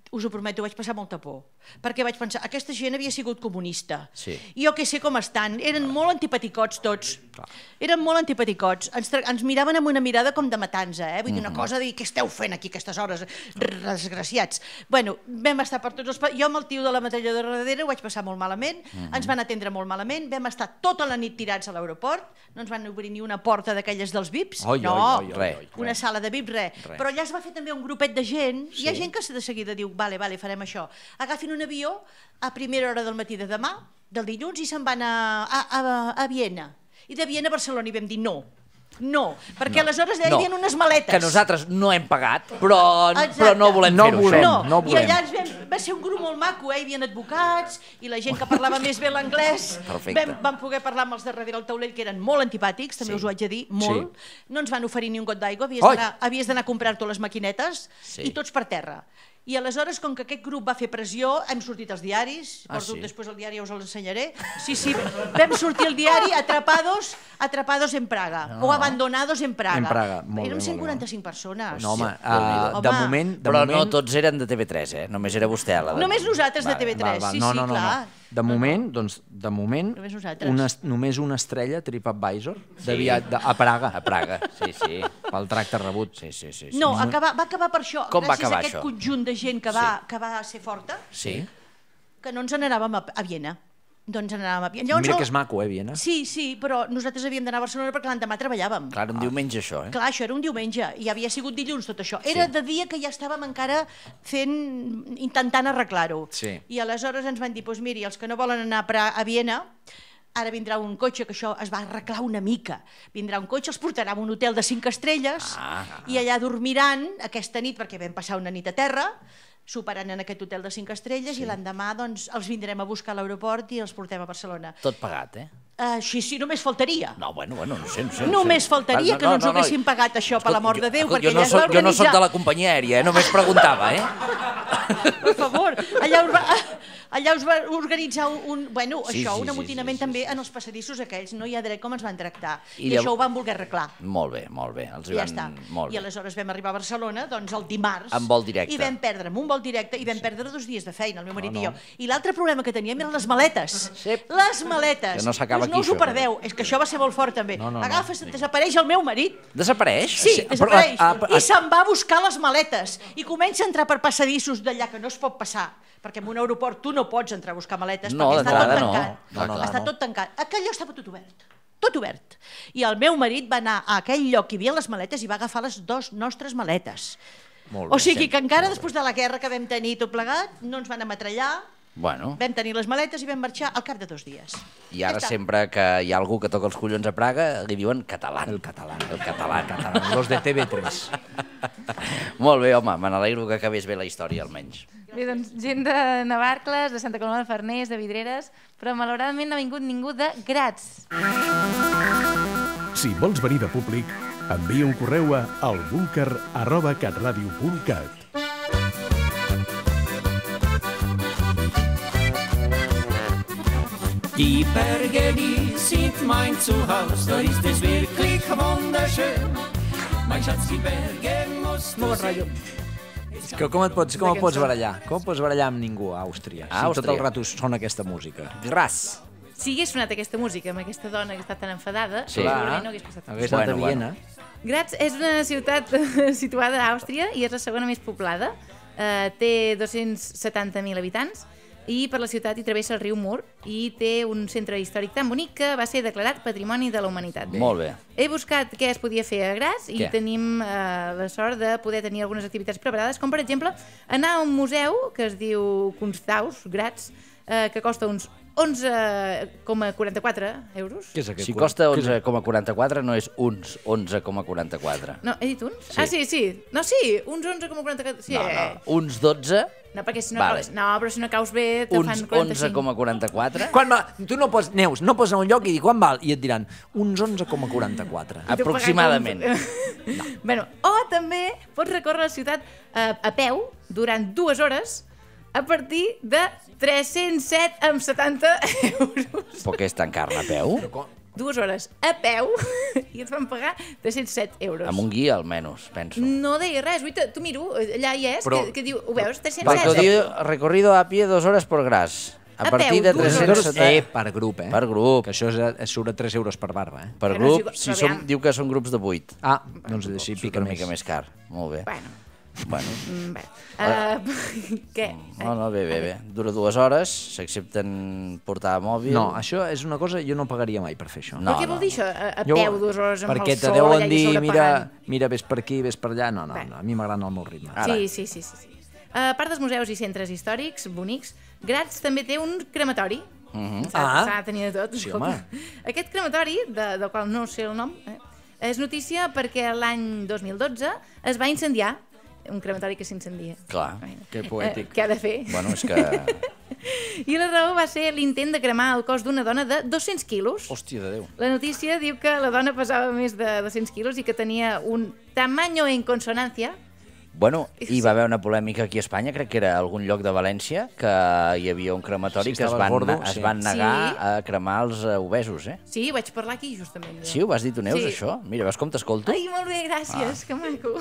us ho prometo, vaig passar molta por, perquè vaig pensar, aquesta gent havia sigut comunista, Sí. i jo que sé com estan, eren molt antipaticots tots, eren molt antipaticots, ens, tra- ens miraven amb una mirada com de matança, eh? Vull dir, una cosa de dir, què esteu fent aquí aquestes hores, desgraciats. Bueno, vam estar per tots els... pa- Jo amb el tio de la metralladora darrere ho vaig passar molt malament, ens van atendre molt malament, vam estar tota la nit tirats a l'aeroport, no ens van obrir ni una porta d'aquelles dels V I Ps, Oi, no, oi, oi, res. oi, oi. una sala de V I P, res. Però allà es va fer també un grupet de gent, sí. Hi ha gent que de seguida diu, vale, vale, farem això. Agafin un avió a primera hora del matí de demà, del dilluns, i se'n van a, a, a, a Viena. I de Viena a Barcelona, i vam dir no. No, perquè aleshores hi havia unes maletes. Que nosaltres no hem pagat, però, Exacte. però no volem No fer-ho, volem. això. No, no i volem. allà ens vam, va ser un grup molt maco, eh? Hi havia advocats i la gent que parlava més bé l'anglès. Perfecte. Vam, vam poder parlar amb els de darrere del taulell, que eren molt antipàtics, també Sí. us ho haig de dir, molt. No ens van oferir ni un got d'aigua, havies Oi! d'anar havies d'anar a comprar-te les maquinetes Sí. i tots per terra. I aleshores, com que aquest grup va fer pressió, hem sortit als diaris, Ah, porto sí? després el diari, ja us l'ensenyaré. Sí, sí, vam sortir al diari atrapados, atrapados en Praga, o abandonados en Praga. En Praga, molt bé, Eren molt cent bé. quaranta-cinc persones. No, home, Déu-n'hi-do. uh, de Home. moment... De Però moment... no tots eren de T V tres, eh? Només era vostè, la de... Només nosaltres de T V tres, Val, val. sí, no, sí, no, no, clar. No. De moment, doncs, de moment, Només nosaltres. una, només una estrella TripAdvisor de via- de, a Praga, A Praga, sí, sí. pel tracte rebut. Sí, sí, sí. sí. No, acabar, va acabar per això, Com va gràcies acabar a aquest això? conjunt de gent que va, que va ser forta, Sí. que no ens n'anàvem a, a Viena. No ens n'anàvem a Viena. Llavors, Mira el- que és maco, eh, Viena? Sí, sí, però nosaltres havíem d'anar a Barcelona perquè l'endemà treballàvem. Clar, un diumenge, això, eh? Clar, això era un diumenge, i havia sigut dilluns tot això. Era Sí. de dia que ja estàvem encara fent, intentant arreglar-ho. Sí. I aleshores ens van dir, doncs miri, els que no volen anar a, Pra- a Viena, ara vindrà un cotxe, que això es va arreglar una mica. Vindrà un cotxe, els portarà a un hotel de cinc estrelles, Ah. i allà dormiran aquesta nit, perquè vam passar una nit a terra, soparan en aquest hotel de cinc estrelles, sí. I l'endemà doncs, els vindrem a buscar a l'aeroport i els portem a Barcelona. Tot pagat, eh? Així sí, només faltaria. No, bueno, bueno, no sé, no sé. Només no sé. faltaria Va, que no ens ho haguessin pagat això, per l'amor de Déu, Escolta, perquè jo no allà es va soc, jo no soc organitzar... de la companyia aèria, eh? Només preguntava, eh? Per favor, allà us va, allà us va organitzar un, bueno, Sí, això, sí, un sí, amotinament sí, sí, també en els passadissos aquells, no hi ha dret com ens van tractar. I I, llavors- això ho van voler arreglar. Molt bé, molt bé. Els hi I ja van... està. Molt I bé. aleshores vam arribar a Barcelona, doncs el dimarts. Amb vol directe. I vam perdre, amb un vol directe, i vam perdre dos dies de feina, el meu marit i jo. I l'altre problema que teníem eren les maletes. Sí. Les maletes. Que no s'acaba Doncs aquí, no us ho això. perdeu, és que això va ser molt fort també. No, no, no. Agafes, desapareix el meu marit. Desapareix? Sí, desapareix. però, ah, ah, I se'n va a buscar les maletes. I comença a entrar per passadissos d'allà que no es pot passar. Perquè en un aeroport tu no pots entrar a buscar maletes No, perquè està tot d'entrada no. tancat. No, no, està no. tot tancat. Aquell lloc estava tot obert. Tot obert. I el meu marit va anar a aquell lloc que hi havia les maletes i va agafar les dues nostres maletes. Molt bé, O sigui sí. que encara després de la guerra que vam tenir tot plegat, no ens van ametrallar, Bueno, vam tenir les maletes i vam marxar al cap de dos dies. i ara Ja està. sempre que hi ha algú que toca els collons a Praga, li diuen català. El català. El català. Català. Los de T V tres. Molt bé, home, me n'alegro que acabés bé la història, almenys. Bé, doncs, gent de Navarcles, de Santa Coloma de Farners, de Vidreres, però malauradament no ha vingut ningú de Graz. Si vols venir de públic, envia un correu a albúnquer arroba catradio punt cat. Die Berge, die sind mein Zuhause, da ist es wirklich wunderschön. Mein Schatz, die Berge musst du sehen. Que com et pots, com et pots barallar? Com et pots barallar amb ningú a Àustria? A Si tot Àustria. el rato sona aquesta música. Gras. Si hagués sonat aquesta música amb aquesta dona que està tan enfadada, Sí. segurament no hagués passat res. Hagués anat Bueno, a Viena. Graz és una ciutat situada a Àustria i és la segona més poblada. Uh, té dos-cents setanta mil habitants i per la ciutat hi travessa el riu Mur i té un centre històric tan bonic que va ser declarat Patrimoni de la Humanitat. Molt bé. He buscat què es podia fer a Graz i Què? tenim uh, la sort de poder tenir algunes activitats preparades, com per exemple anar a un museu que es diu Kunsthaus, Graz, uh, que costa uns onze coma quaranta-quatre euros. Què és aquest? Si costa Què és- onze coma quaranta-quatre, no és uns onze coma quaranta-quatre. No, he dit uns? Sí. Ah, sí, sí. No, sí, uns onze coma quaranta-quatre. Sí, No, eh. no, uns dotze, No, perquè si no, Vale. caus, no, però si no caus bé te uns fan onze quaranta-cinc. coma quaranta-quatre. Quan va, tu no pots, Neus, no pots anar a un lloc i dir quan val, i et diran uns onze coma quaranta-quatre. I tu Aproximadament. pagant com- No. Bueno, o també pots recórrer la ciutat a, a peu durant dues hores a partir de tres-cents set coma setanta euros. Però què és tan car a peu? dues hores a peu i et van pagar tres-cents set euros. Amb un guia, almenys, penso. No deia res, ui, tu miro, allà hi és, Però... que, que diu, ho veus, tres-cents set Recorrido, recorrido a pie, dos hores por gras. A, A partir peu, de dues tres-cents hores. setanta... Eh, per grup, eh? Per grup. Que això és, és surt a tres euros per barba, eh? Per Bueno, grup, sí, si però som, aviam. diu que són grups de vuit. Ah, doncs així Surt pica una més. mica més car. Molt bé. Bueno, Bueno. mm, bé. Uh, què? No, no, bé, bé, bé. Dura dues hores, s'accepten portar mòbil. No, això és una cosa, jo no pagaria mai per fer això. No, Però què no, vol dir això? A, a Jo- peu dues hores amb perquè el te sol deuen allà i dir, mira, sobrepagant. mira, ves per aquí, ves per allà. No, no, Bé. no a mi m'agrada el meu ritme. Ara. Sí, sí, sí, sí, sí. A part dels museus i centres històrics bonics, Graz també té un crematori. Mhm. S'ha Ah. s'ha de tenir de tot. Sí, escolta. home. Aquest crematori, de, del qual no sé el nom, eh, és notícia perquè l'any dos mil dotze es va incendiar un crematori que s'incendia. Clar. Que poètic. Eh, què ha de fer? Bueno, és que... I la raó va ser l'intent de cremar el cos d'una dona de dos-cents quilos. Hòstia de Déu. La notícia diu que la dona pesava més de dos-cents quilos i que tenia un tamaño en consonància. Bueno, hi va haver una polèmica aquí a Espanya, crec que era a algun lloc de València, que hi havia un crematori Si que es estaves van, gordo, es sí. van negar Sí. a cremar els eh, obesos, eh? Sí, vaig parlar aquí justament. Sí, ho vas dir tu, Neus, Sí. això? Mira, veus com t'escolto? Ai, molt bé, gràcies, ah. que maco.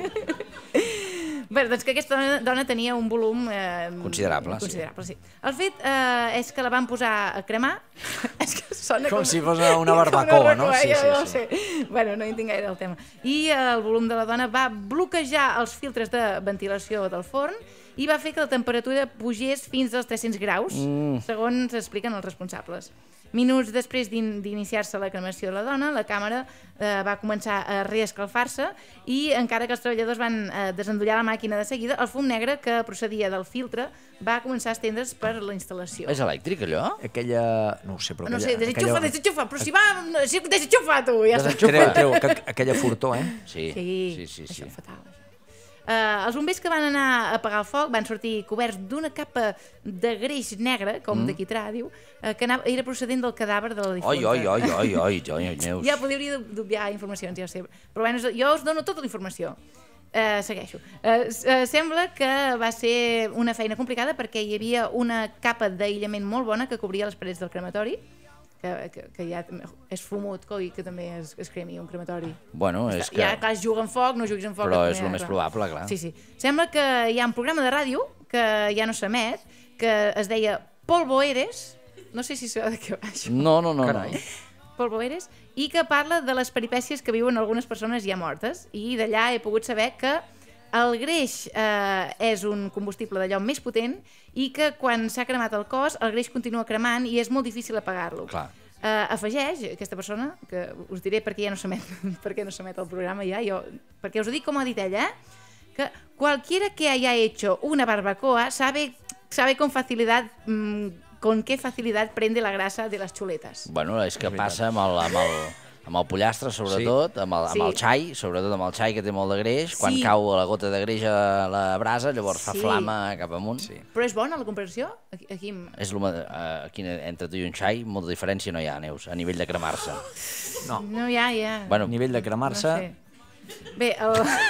Bé, doncs que aquesta dona, dona tenia un volum... Eh, Considerable, sí. considerable sí. El fet eh, és que la van posar a cremar... és que sona Com com... si fos una barbacoa, no? Sí, Sí, sí, no sí. sé. Bueno, no hi entenc gaire el tema. I eh, el volum de la dona va bloquejar els filtres de ventilació del forn i va fer que la temperatura pugés fins als tres-cents graus, mm. segons expliquen els responsables. Minuts després d'in- d'iniciar-se la cremació de la dona, la càmera eh, va començar a reescalfar-se i, encara que els treballadors van eh, desendollar la màquina de seguida, el fum negre que procedia del filtre va començar a estendre's per la instal·lació. És elèctric, allò? Aquella... No ho sé, però No aquella... sé, desenxufa, aquella... desenxufa, però si va, si desenxufa tu, ja està. Treu, treu, que, aquella furtor, eh? Sí, Sí, sí, sí. sí. això fatal. Uh, els bombers que van anar a apagar el foc van sortir coberts d'una capa de greix negre, com mm. de quitrà, diu, uh, que anava, era procedent del cadàver de la difunta. Oi, oi, oi, oi, oi, oi, Neus. Ja podria dubtar informacions, ja ho sé. Però bueno, jo us dono tota la informació. Uh, segueixo. Uh, uh, sembla que va ser una feina complicada perquè hi havia una capa d'aïllament molt bona que cobria les parets del crematori, que, que, que ja és fumut, coi, que també es, es cremi un crematori. Bueno, és que... Ja, clar, es juga amb foc, no juguis amb foc. Però també, és el més clar. probable, clar. Sí, sí. Sembla que hi ha un programa de ràdio que ja no s'emet, que es deia Polvo Eres, no sé si sabeu de què va això. No, no, no. Carai. no. Polvo Eres, i que parla de les peripècies que viuen algunes persones ja mortes, i d'allà he pogut saber que el greix eh, és un combustible d'allò més potent i que quan s'ha cremat el cos, el greix continua cremant i és molt difícil apagar-lo. Clar. Uh, afegeix aquesta persona, que us diré perquè ja no s'emet, perquè no s'emet el programa ja, jo, perquè us ho dic com ha dit ella, eh? Que cualquiera que haya hecho una barbacoa sabe, sabe con facilidad, mmm, con qué facilidad prende la grasa de las chuletas. Bueno, és que passa amb el, amb el, amb el pollastre, sobretot, sí. amb, el, amb Sí. el xai, sobretot amb el xai, que té molt de greix. Quan Sí. cau la gota de greix a la brasa, llavors fa Sí. flama cap amunt. Sí. Però és bona la comparació? Aquí, aquí... És lo, uh, aquí entre tu i un xai, molta diferència no hi ha, Neus, a nivell de cremar-se. No. No, ja, ja. Bueno, A nivell de cremar-se... No sé. Bé, el...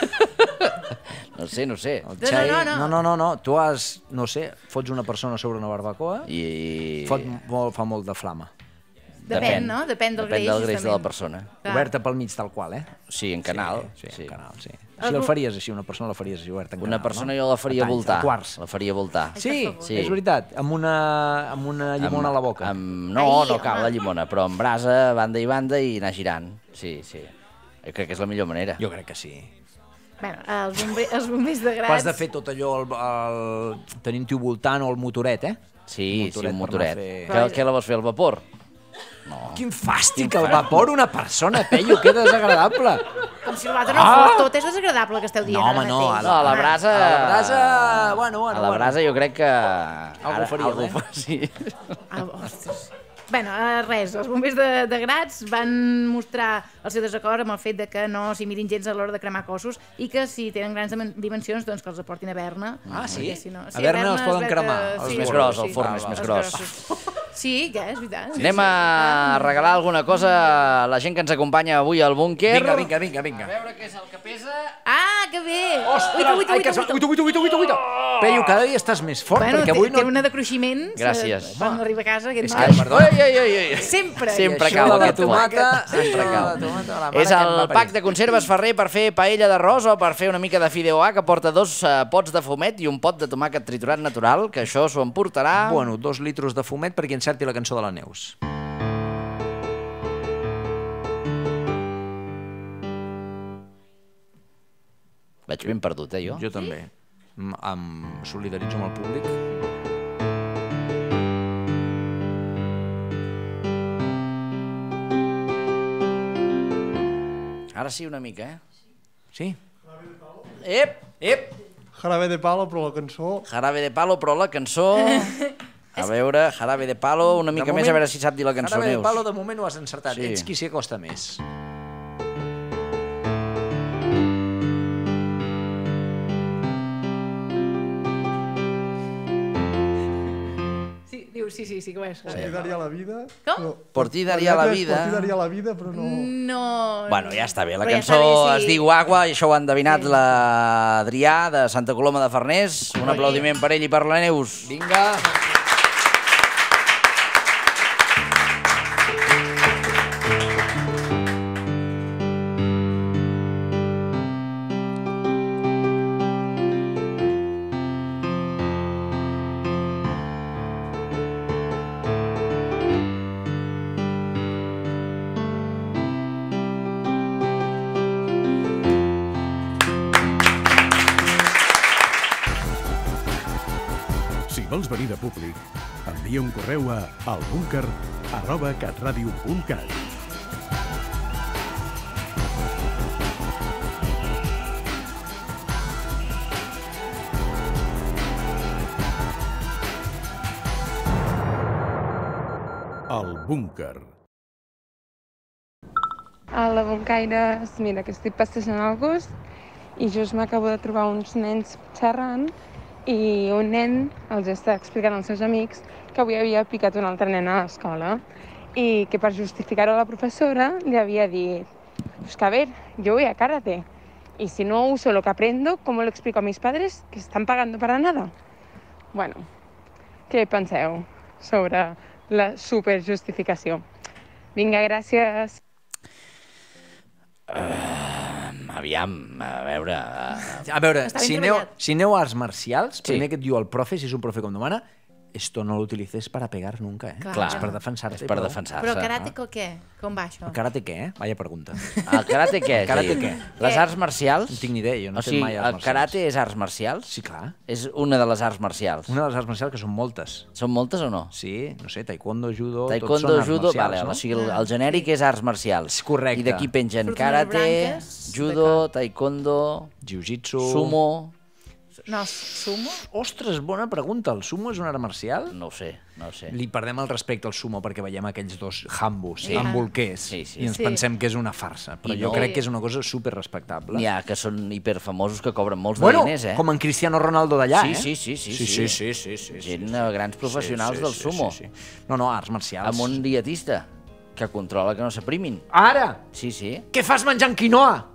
no sé, no sé. El No, xai... no, no. no, no, no, no. Tu has, no sé, fots una persona sobre una barbacoa, I... fot molt, fa molt de flama. Depèn, no? Depèn del Depèn greix, del greix de la justament. persona. Clar. Oberta pel mig tal qual, eh? Sí, en canal. Sí, sí. en canal, sí. Si el faries així, una persona la faries així, oberta en Una canal, persona no? jo la faria A talls, voltar. a quarts. La faria voltar. Sí, Sí. és veritat, amb una, amb una llimona a la boca. Amb, no, Ai, no cal home. la llimona, però amb brasa, banda i banda, i anar girant. Sí, sí. Jo crec que és la millor manera. Jo crec que sí. Bueno, els, bombe els bombers de Però has Graz... de fer tot allò, el, el, tenint-hi voltant o el motoret, eh? Sí, sí, un motoret motoret. per anar a fer- Què, què la vols fer, al vapor? No. Quin fàstic, el vapor una persona, Pello, que desagradable. Com si l'altre no fos tot, és desagradable que esteu dient No, ara home, no, mateix. a No, a la brasa... A la brasa, bueno, bueno, A la bueno. brasa jo crec que... Algú faríem, algú eh? fa- Sí. Ah, ostres. Bueno, eh, res, els bombers de, de Graz van mostrar el seu desacord amb el fet de que no s'hi mirin gens a l'hora de cremar cossos i que si tenen grans dimen- dimensions doncs que els aportin a Berna. Ah, sí? Perquè si no... A Berna els es poden veu cremar, que- els És més gros, el forn va, és va. més Els gros. grossos. Sí, què? És veritat. Anem a regalar alguna cosa a la gent que ens acompanya avui al búnquer. Vinga, vinga, vinga, vinga. A veure què és el que pesa. Ah, que bé! Ostres! Uita, uita, Ai, que uita, es va- Uita, uita, uita, uita, uita. Peyu, cada dia estàs més fort, Bueno, perquè té, avui no... té una de cruiximents. Gràcies. eh, Quan arriba a casa, aquest És noi. que, perdona. Ai, ai, ai, ai. Sempre. Sempre Això cau de la aquest tomàquet. tomata, Sempre això de cau. la tomata, la mare És que em el va pack parir. de conserves Ferrer per fer paella d'arròs o per fer una mica de fideuà, que porta dos eh, pots de fumet i un pot de tomàquet triturat natural, que això s'ho emportarà... Bueno, dos litros de fumet perquè encerti la cançó de la Neus. Vaig ben perdut, eh, jo? Jo també. Em, em solidaritzo amb el públic. Ara sí, una mica, eh? Sí? Ep, ep! Jarabe de palo, però la cançó... Jarabe de palo, però la cançó... A veure, Jarabe de palo, una mica De més, moment, a veure si sap dir la cançó, Jarabe de Neus. palo, de moment ho has encertat. Sí. Ets qui s'hi acosta més. Sí, diu, sí, sí, sí que ho és. Por ti daría la vida... Com? però- Por ti daría la vida. Por ti daría la vida, però no... No... Bueno, ja està bé, la Però ja cançó està bé, es sí. diu Agua i això ho ha endevinat Sí. l'Adrià de Santa Coloma de Farners. Un aplaudiment per ell i per la Neus. Vinga. Si vols venir de públic, envia un correu a albúnquer arroba catradio punt cat. El búnquer. A la Boncaires, mira, que estic passejant al gust i just m'acabo de trobar uns nens xerrant i un nen els està explicant als seus amics que avui havia picat un altre nen a l'escola i que per justificar-ho a la professora li havia dit pues que a ver, yo voy a karate y si no uso lo que aprendo, ¿cómo lo explico a mis padres que están pagando para nada? Bueno, què penseu sobre la superjustificació? Vinga, gràcies. Uh, aviam, a veure... Uh, A veure, Està ben si aneu, treballat. si aneu a arts marcials, Sí. primer que et diu el profe, si és un profe com demana, esto no lo utilices para pegar nunca, eh? Clar. clar, És per defensar-te. és per prou. defensar-se. Però karate o què? Com va això? El karate què, eh? Vaya pregunta. El karate què? és a Karate dir, què? Les Què? arts marcials... No tinc ni idea, jo no o he fet sigui, mai arts el marcials. karate és arts marcials? Sí, clar. És una de les arts marcials. Una de les arts marcials que són moltes. Són moltes o no? Sí, no sé, taekwondo, judo, tots Taekwondo, són arts judo, marcials, vale, no? o sigui, el, el genèric és arts marcials. Correcte. I d'aquí pengen Surten les karate, branques judo, de taekwondo, Jiu-jitsu... sumo... No, sumo? Ostres, bona pregunta. El sumo és un art marcial? No ho sé, no ho sé. Li perdem el respecte al sumo perquè veiem aquells dos hambos, Sí. sí. embolquers, Sí, sí. i ens Sí. pensem que és una farsa. Però I jo no. crec que és una cosa super respectable. N'hi ha que són hiperfamosos que cobren molts Bueno, de diners, eh? com en Cristiano Ronaldo d'allà, Sí, eh? sí, sí, sí, sí, sí. sí, sí, sí, sí, Gent, sí, eh, grans professionals sí, del sí, sumo. Sí, sí. No, no, arts marcials. Amb un dietista que controla que no s'aprimin. Ara! Sí, sí. Què fas menjant quinoa?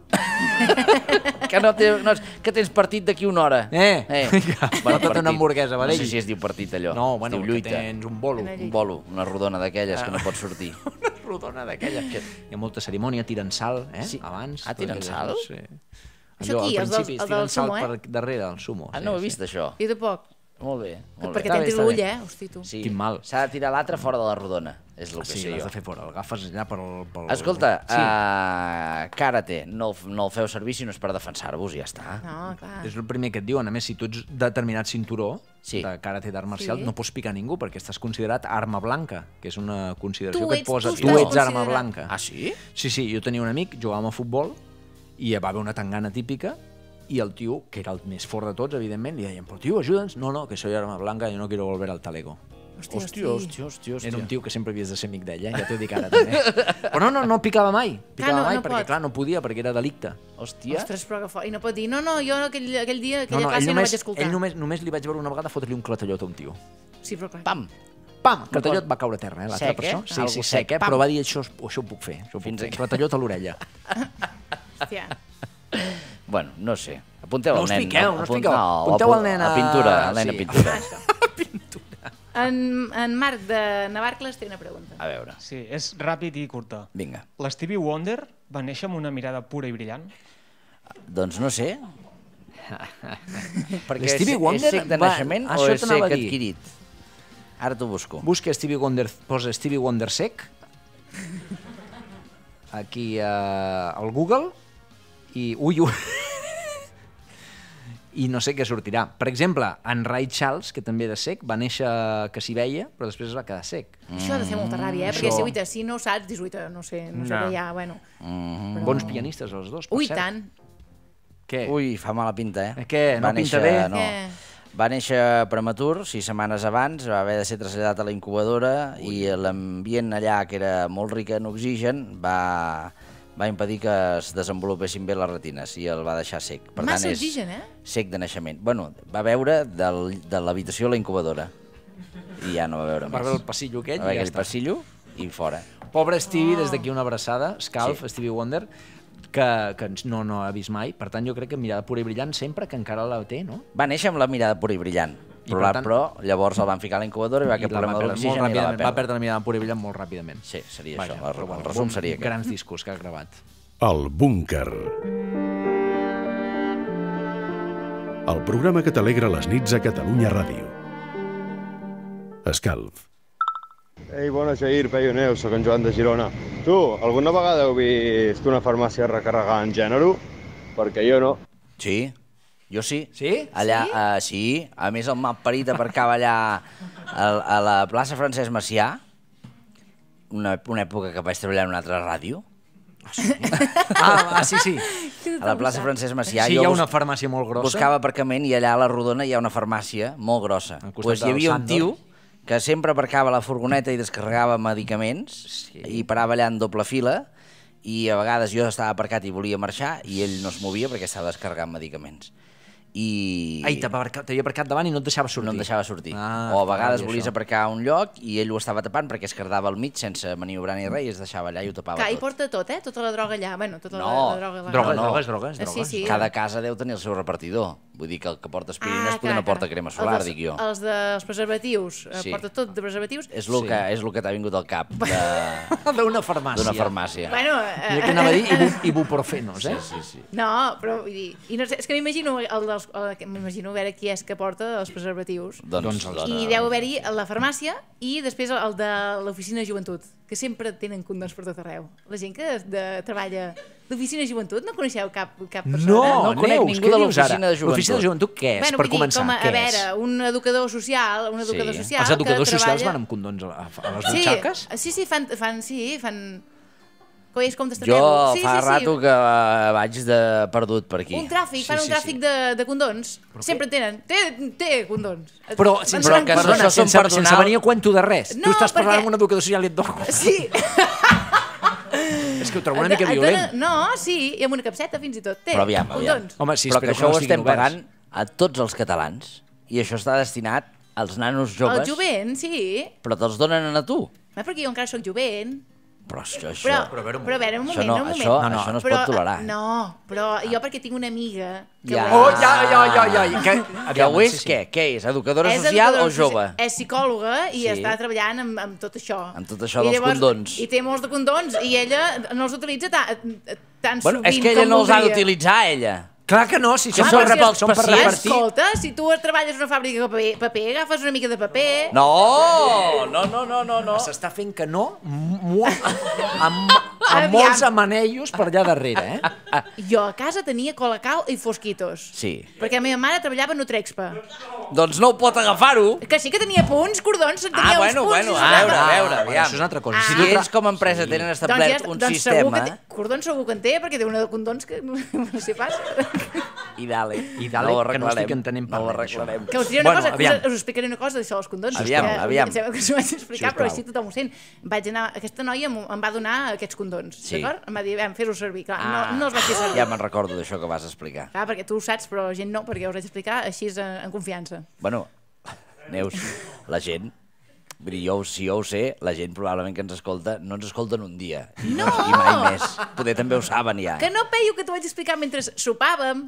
Que, no té, no, que tens partit d'aquí una hora. Eh, eh. vinga, fota't una hamburguesa, No Valell. sé si es diu partit, allò. No, bueno, es diu que lluita. tens un bolo. Una Un bolo, una rodona d'aquelles que no pot sortir. Una rodona d'aquella. Hi ha molta cerimònia, tiren sal, eh? Sí. Abans. Ah, tiren tot sal? allò, Sí. Això Allò, qui? al Els del- principi, el tiren del sal sumo, eh? per darrere, el sumo. Ah, sí, no ho he sí. vist, això. Jo tampoc. Molt bé, molt Perquè bé. Està tens bé, està l'ull, bé. eh? Hosti, tu. Sí. Quin mal. S'ha de tirar l'altre fora de la rodona, és el que Sí, sé l'has jo. de fer fora, l'agafes allà pel... pel... Escolta, sí. uh, karate, no, el- no el feu servir si no és per defensar-vos, ja està. No, clar. És el primer que et diuen. A més, si tu ets determinat cinturó Sí. de karate d'art marcial, Sí. no pots picar ningú perquè estàs considerat arma blanca, que és una consideració Tu que et ets- posa... tu Tu, estàs ets arma considerat. blanca. Ah, sí? Sí, sí, jo tenia un amic, jugàvem a futbol, i va haver una tangana típica, i el tio, que era el més fort de tots, evidentment, li deien, però tio, ajuda'ns. No, no, que soy arma blanca, yo no quiero volver al talego. Hòstia, Hòstia, hòstia, hòstia, hòstia. Era un tio que sempre havies de ser amic d'ell, eh? Ja t'ho dic ara, també. Però no, no, no picava mai. Picava no, mai no perquè, pot. clar, no podia, perquè era delicte. Hòstia. Ostres, però que fort. I no pot dir, no, no, jo aquell, aquell dia, aquella no, no, classe ell no només, vaig escoltar. ell només, només li vaig veure una vegada fotre-li un clatellot a un tio. Sí, però clar. Pam. pam, Clatellot va caure a terra, eh, l'altra Sec, eh? persona. Sí, Algo sí, sec, sec, eh? pam. Però va dir, això, això ho puc fer, això ho puc Fins fer. aquí. Clatellot a l'orella. Hòstia. Bueno, no sé. Apunteu No al nen. expliqueu, no Apunt- expliqueu. no, Apunteu apu- al nen a- A pintura, al nen a sí. pintura. En, en Marc de Navarcles té una pregunta. A veure, Sí, és ràpid i curta. vinga. L'Stevie Wonder va néixer amb una mirada pura i brillant? Doncs no sé. Perquè és, L'Stevie Wonder és sec de va- naixement o això és t'anava sec a dir. adquirit? Ara t'ho busco. Busca Stevie Wonder, posa Stevie Wonder sec aquí uh, al Google i ui, ui. I no sé què sortirà. Per exemple, en Ray Charles, que també era sec, va néixer que s'hi veia, però després es va quedar sec. Mm. Això ha de fer molta ràbia, eh? Perquè Això- si, uita, si no ho saps, dius, uita, no sé, no sé No. què hi ha, bueno. Mm. Però- Bons pianistes, els dos, per Ui, cert. tant. Què? Ui, fa mala pinta, eh? Eh, què? No Va pinta néixer- bé? No. Què? Va néixer prematur, sis setmanes abans, va haver de ser traslladat a la incubadora i l'ambient allà, que era molt ric en oxigen, va, va impedir que es desenvolupessin bé les retines i el va deixar sec. Per Massa tant, és oxigen, eh? sec de naixement. Bueno, va veure del, de l'habitació a la incubadora i ja no va veure Va més. veure el passillo aquell Va veure i ja aquell està. passillo i fora. Pobre Stevie, des d'aquí una abraçada, Scalf, Sí. Stevie Wonder, que, que ens- no, no ha vist mai. Per tant, jo crec que mirada pura i brillant sempre, que encara la té, no? Va néixer amb la mirada pura i brillant, I però, per la, tant- però llavors el van ficar a la incubadora i va I aquest la va problema de perdre molt l'oxigen i la va ràpidament, va perdre. perdre la mirada pura i brillant molt ràpidament. Sí, seria Vaja, això, el, però bueno, el resum bons- seria aquest. Grans discos que ha gravat. El búnquer. El programa que t'alegra les nits a Catalunya Ràdio. Escalf. Ei, bona Jair, Peyu Neus, soc en Joan de Girona. Tu, alguna vegada heu vist una farmàcia recarregar en gènere? Perquè jo no. Sí, jo sí. Sí? Allà, sí? Uh, sí. A més, el malparit aparcava allà a, a la plaça Francesc Macià, una, una època que vaig treballar en una altra ràdio. Ah, ah, sí, sí. A la plaça Francesc Macià. Sí, hi jo ha bus- una farmàcia molt grossa. Buscava aparcament i allà a la Rodona hi ha una farmàcia molt grossa. Al Doncs costat pues hi havia del un tio que sempre aparcava la furgoneta i descarregava medicaments Sí. i parava allà en doble fila i a vegades jo estava aparcat i volia marxar i ell no es movia perquè estava descarregant medicaments. I... Ai, t'havia aparcat, t'havia aparcat davant i no et deixava sortir. no em deixava sortir. Ah, o a vegades carai, volies això. aparcar a un lloc i ell ho estava tapant perquè es cardava al mig sense maniobrar ni res i es deixava allà i ho tapava Clar, i tot. porta tot, eh? Tota la droga allà. Bueno, tota No, la, la droga... La... Drogues, No, no. drogues, drogues, Eh, drogues. sí, sí. Cada casa deu tenir el seu repartidor. Vull dir que el que porta aspirines poder no clar, porta clar. crema solar, Els, dic jo. Els dels preservatius, sí. Sí. porta tot de preservatius. És el Sí. que, és el que t'ha vingut al cap de- D'una farmàcia. d'una farmàcia. Bueno, Mira eh, que anava a dir ibu, ibuprofenos, eh? Sí, sí. no, però vull dir... I no sé, és que m'imagino el dels... el que- M'imagino a veure qui és que porta els preservatius. Doncs, Doncs doncs, I deu haver-hi la farmàcia i després el de l'oficina de joventut, que sempre tenen condons per tot arreu. La gent que de, treballa d'oficina de joventut, no coneixeu cap, cap persona? No, No conec Neus, ningú què de dius ara? l'oficina de joventut. L'oficina de joventut què és, Bueno, per vull dir, començar? com a, Què a veure, és? un educador social, un educador Sí. social Els educadors que socials treballa... van amb condons a, a les Sí, butxaques? sí, sí, fan, fan, sí, fan... Com és, com jo destaqueu? Sí, fa sí, sí. rato que eh, vaig de perdut per aquí. Un tràfic, Sí, fan un sí, tràfic sí. de, de condons. Sempre en tenen. Té, té condons. Però, Van sense, donant que condons. perdona, això són sense, per sense donar- venir a cuento de res. No, tu estàs parlant perquè- amb un educador social i et dono. Sí. És que ho trobo una Et- mica et violent. dona- No, sí, i amb una capseta fins i tot. Té Però aviam, aviam. condons. Home, sí, Però espero que que això no ho estiguin estem oberts. pagant a tots els catalans i això està destinat als nanos joves, El jovent, sí. però te'ls donen a tu. Va, perquè jo encara sóc jovent. Però això, això... Però, però a veure un però a veure, un Això moment, no- un moment. això- no, això no es pot Però, tolerar. No, però jo perquè tinc una amiga que Ja. ho Oh, és. ja, ja, ja, ja. Que, Que ho és què? Què és? Educadora És social educadora o jove? soci- És psicòloga i Sí. està treballant amb, amb tot això. Amb tot això I dels condons. I té molts de condons i ella no els utilitza ta, tan Bueno, sovint és que ella com no els ha voldria. d'utilitzar, ella. Clar que no, si Que són són per, pels són per pacients. repartir. Escolta, si tu treballes en una fàbrica de paper, paper agafes una mica de paper... No, no, no, no, no, no. S'està fent que no mo- amb, amb Aviam. molts amanellos per allà darrere, eh? Jo a casa tenia colacao i fosquitos. Sí. Perquè la meva mare treballava a Nutrexpa. Doncs no ho pot agafar-ho. Que sí que tenia punts, cordons, tenia Ah, uns bueno, punts. bueno, i a veure, a Ah, veure, bueno, aviam. això és una altra cosa. Ah. Si Si tu ells com a empresa tenen Doncs, establert ja, un doncs segur sistema... que té, cordons segur que en té, perquè té una de condons que no, no sé pas. I dale. I dale, no ho que no estic arreglarem. entenent No ho parlant d'això. arreglarem. Que us diré una Bueno, cosa, aviam. us, us explicaré una cosa d'això dels condons. Aviam, que, aviam. Em sembla que us ho vaig explicar, Sisplau. però així tothom ho sent. Vaig anar, aquesta noia em, em va donar aquests condons, Sí. d'acord? Em va dir, vam, fes-ho servir. Clar, Ah. no, no els vaig fer servir. Ja me'n recordo d'això que vas explicar. Clar, perquè tu ho saps, però gent no, perquè us vaig explicar així en, en confiança. Bueno, Neus, la gent Vull dir, jo, si jo ho sé, la gent probablement que ens escolta no ens escolten un dia. I, no! I mai més. Poder també ho saben ja. Que no, Peyu, que t'ho vaig explicar mentre sopàvem.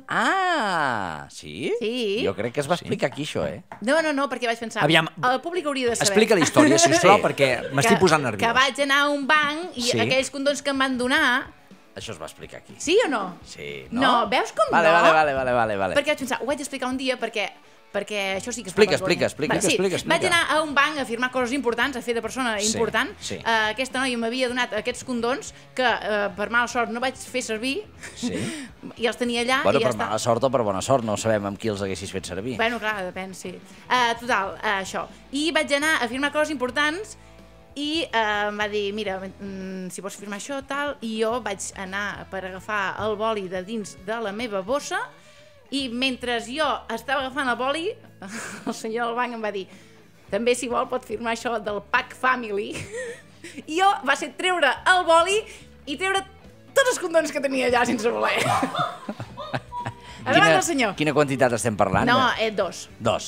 Ah, sí? Sí. Jo crec que es va explicar aquí, això, eh? No, no, no, perquè vaig pensar... Aviam, el públic hauria de saber. Explica la història, sisplau, perquè m'estic posant nerviós. Que vaig anar a un banc i Sí. aquells condons que em van donar... Això es va explicar aquí. Sí o no? Sí, No, no? veus com vale, no? Vale, vale, vale, vale, vale. Perquè vaig pensar, ho vaig explicar un dia perquè... perquè això sí que es Explica, fa vergonya. explica, explica, Vale, sí. explica, explica. Vaig anar a un banc a firmar coses importants, a fer de persona Sí, important. sí. Uh, aquesta noia m'havia donat aquests condons que, uh, per mala sort, no vaig fer servir. Sí. I els tenia allà Bueno, i ja per està. mala sort o per bona sort, no sabem amb qui els haguessis fet servir. Bueno, clar, depèn, sí. Uh, total, uh, això. I vaig anar a firmar coses importants i uh, em va dir, mira, mm, si vols firmar això, tal, i jo vaig anar per agafar el boli de dins de la meva bossa i mentre jo estava agafant el boli, el senyor del banc em va dir també, si vol, pot firmar això del Pack Family. I jo va ser treure el boli i treure tots els condons que tenia allà sense voler. Endavant del senyor. Quina quantitat estem parlant? No, eh, dos. Dos.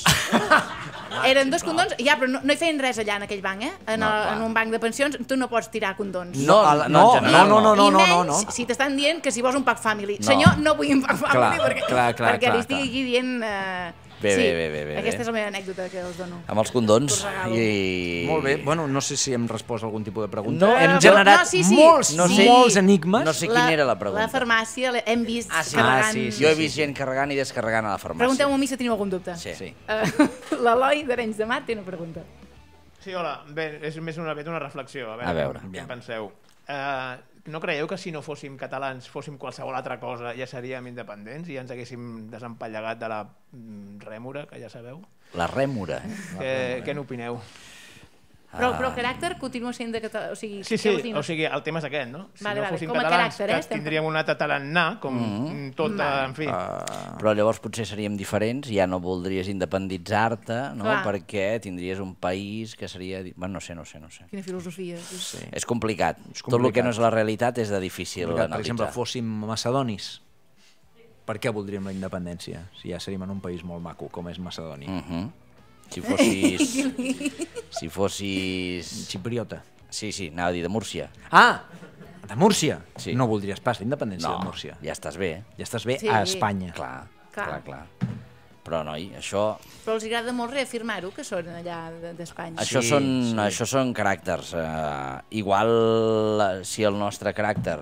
Eren dos condons, ja, però no, no hi feien res allà en aquell banc, eh? En, No, el, clar. en un banc de pensions tu no pots tirar condons. No, no, no, en general, no, no, no, I no, menys no, no. si t'estan dient que si vols un Pack Family. No. Senyor, no vull un Pack Family Clar, perquè, clar, clar, perquè clar, li estic clar. aquí dient... Eh, Bé, sí, bé, bé, bé, bé, aquesta bé. és la meva anècdota que us dono. Amb els condons. Us regalo. I... Molt bé, bueno, no sé si hem respost algun tipus de pregunta. No, hem no, generat no, sí, sí. molts, No sé- molts enigmes. No sé quina era la pregunta. La farmàcia la- hem vist Ah, sí. carregant... Ah, sí, sí. Jo he vist gent carregant i descarregant a la farmàcia. Pregunteu-m'ho a mi si teniu algun dubte. Sí. sí. Uh, L'Eloi d'Arenys de Mar té una pregunta. Sí, hola. Bé, és més una, una reflexió. A veure, A veure. què en penseu. Uh, no creieu que si no fóssim catalans, fóssim qualsevol altra cosa, ja seríem independents i ja ens haguéssim desempallegat de la mm, rèmora, que ja sabeu? La rèmora. Eh? Què, què n'opineu? Però, però el caràcter continua sent de català. O sigui, Sí, què sí, vols dir? o sigui, el tema és aquest, no? Si Vale, no vale, fóssim com a catalans, caràcter, eh, que estem tindríem un altre tarannà, com Mhm. tot, Vale. en fi. Uh, Però llavors potser seríem diferents, ja no voldries independitzar-te, no? Clar. Perquè tindries un país que seria... di- Bueno, no sé, no sé, no sé. Quina filosofia. Sí. És complicat. És Tot el que complicat. no és la realitat és de difícil per analitzar. exemple, fóssim macedonis, per què voldríem la independència? Si ja seríem en un país molt maco, com és Macedònia. Mhm. Si fossis... si fossis... Xipriota. Sí, sí, anava a dir de Múrcia. Ah! De Múrcia? Sí. No voldries pas la independència No, de Múrcia. ja estàs bé. Ja estàs bé Sí. a Espanya. Clar, Clar. clar, clar. Però, noi, això... Però els agrada molt reafirmar-ho, que són allà de- d'Espanya. Això, Sí, són, sí. això són caràcters. Uh, igual eh, si el nostre caràcter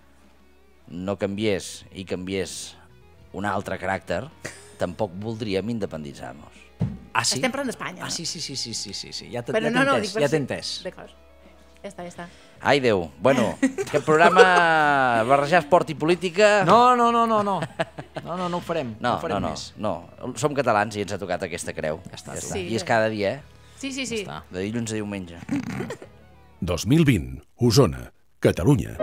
no canviés i canviés un altre caràcter, tampoc voldríem independitzar-nos. Ah, sí? Estem parlant d'Espanya. Ah, sí, sí, sí, sí, sí, sí, sí. Ja t'he Però ja no, no, t'he dic entès, per ja si- t'he entès. D'acord. Ja està, ja està. Ai, Déu. Bueno, aquest programa barrejar esport i política... No, no, no, no, no. No, no, no ho farem. no, ho farem no, no, més. no. Som catalans i ens ha tocat aquesta creu. Ja està, Ja tu. està. Sí, I és ja. cada dia, eh? Sí, sí, sí. està. De dilluns a diumenge. dos mil vint, Osona, Catalunya.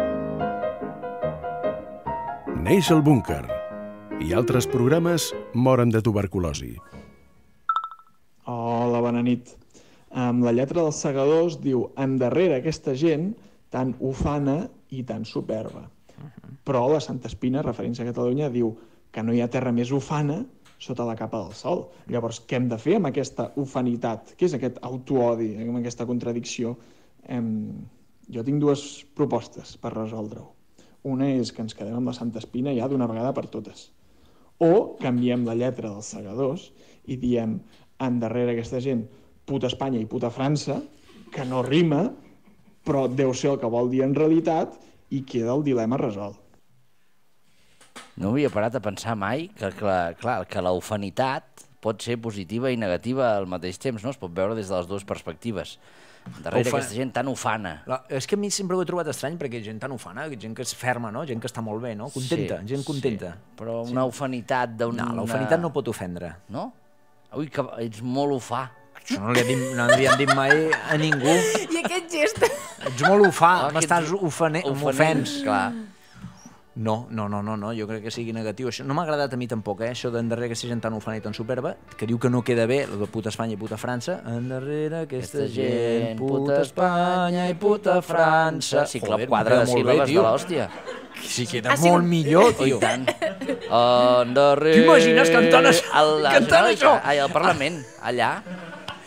Neix el búnquer i altres programes moren de tuberculosi. Hola, bona nit. Amb la lletra dels segadors diu endarrere aquesta gent tan ufana i tan superba. Però la Santa Espina, referència a Catalunya, diu que no hi ha terra més ufana sota la capa del sol. Llavors, què hem de fer amb aquesta ufanitat? Què és aquest autoodi, amb aquesta contradicció? Em... Jo tinc dues propostes per resoldre-ho. Una és que ens quedem amb la Santa Espina ja d'una vegada per totes. O canviem la lletra dels segadors i diem endarrere aquesta gent puta Espanya i puta França, que no rima, però deu ser el que vol dir en realitat i queda el dilema resolt. No havia parat a pensar mai que, que, clar, que la ufanitat pot ser positiva i negativa al mateix temps, no? Es pot veure des de les dues perspectives. Darrere Ufa- aquesta gent tan ufana. La, és que a mi sempre ho he trobat estrany perquè gent tan ufana, gent que és ferma, no? Gent que està molt bé, no? Contenta, Sí, gent contenta. Sí. Però una ufanitat d'una... No, la ufanitat no pot ofendre. No? Ui, que ets molt ufà. Això no li, dit, no li han dit mai a ningú. I aquest gest... Ets molt ufà, Ah, m'estàs que ets ofene- ofenent, m'ofens. clar. No, no, no, no, no, jo crec que sigui negatiu. Això no m'ha agradat a mi tampoc, eh? Això d'endarrere aquesta gent tan ufana i tan superba, que diu que no queda bé, el de puta Espanya i puta França, endarrere aquesta gent, puta Espanya i puta França... Sí, que Joder, la quadra queda de molt bé, síl·labes de tio. l'hòstia. Sí, queda Ha sigut- molt millor, Oh, i tio. tant. Endarrere... T'imagines cantant això? Al, Cantant això? Ai, al Parlament, allà.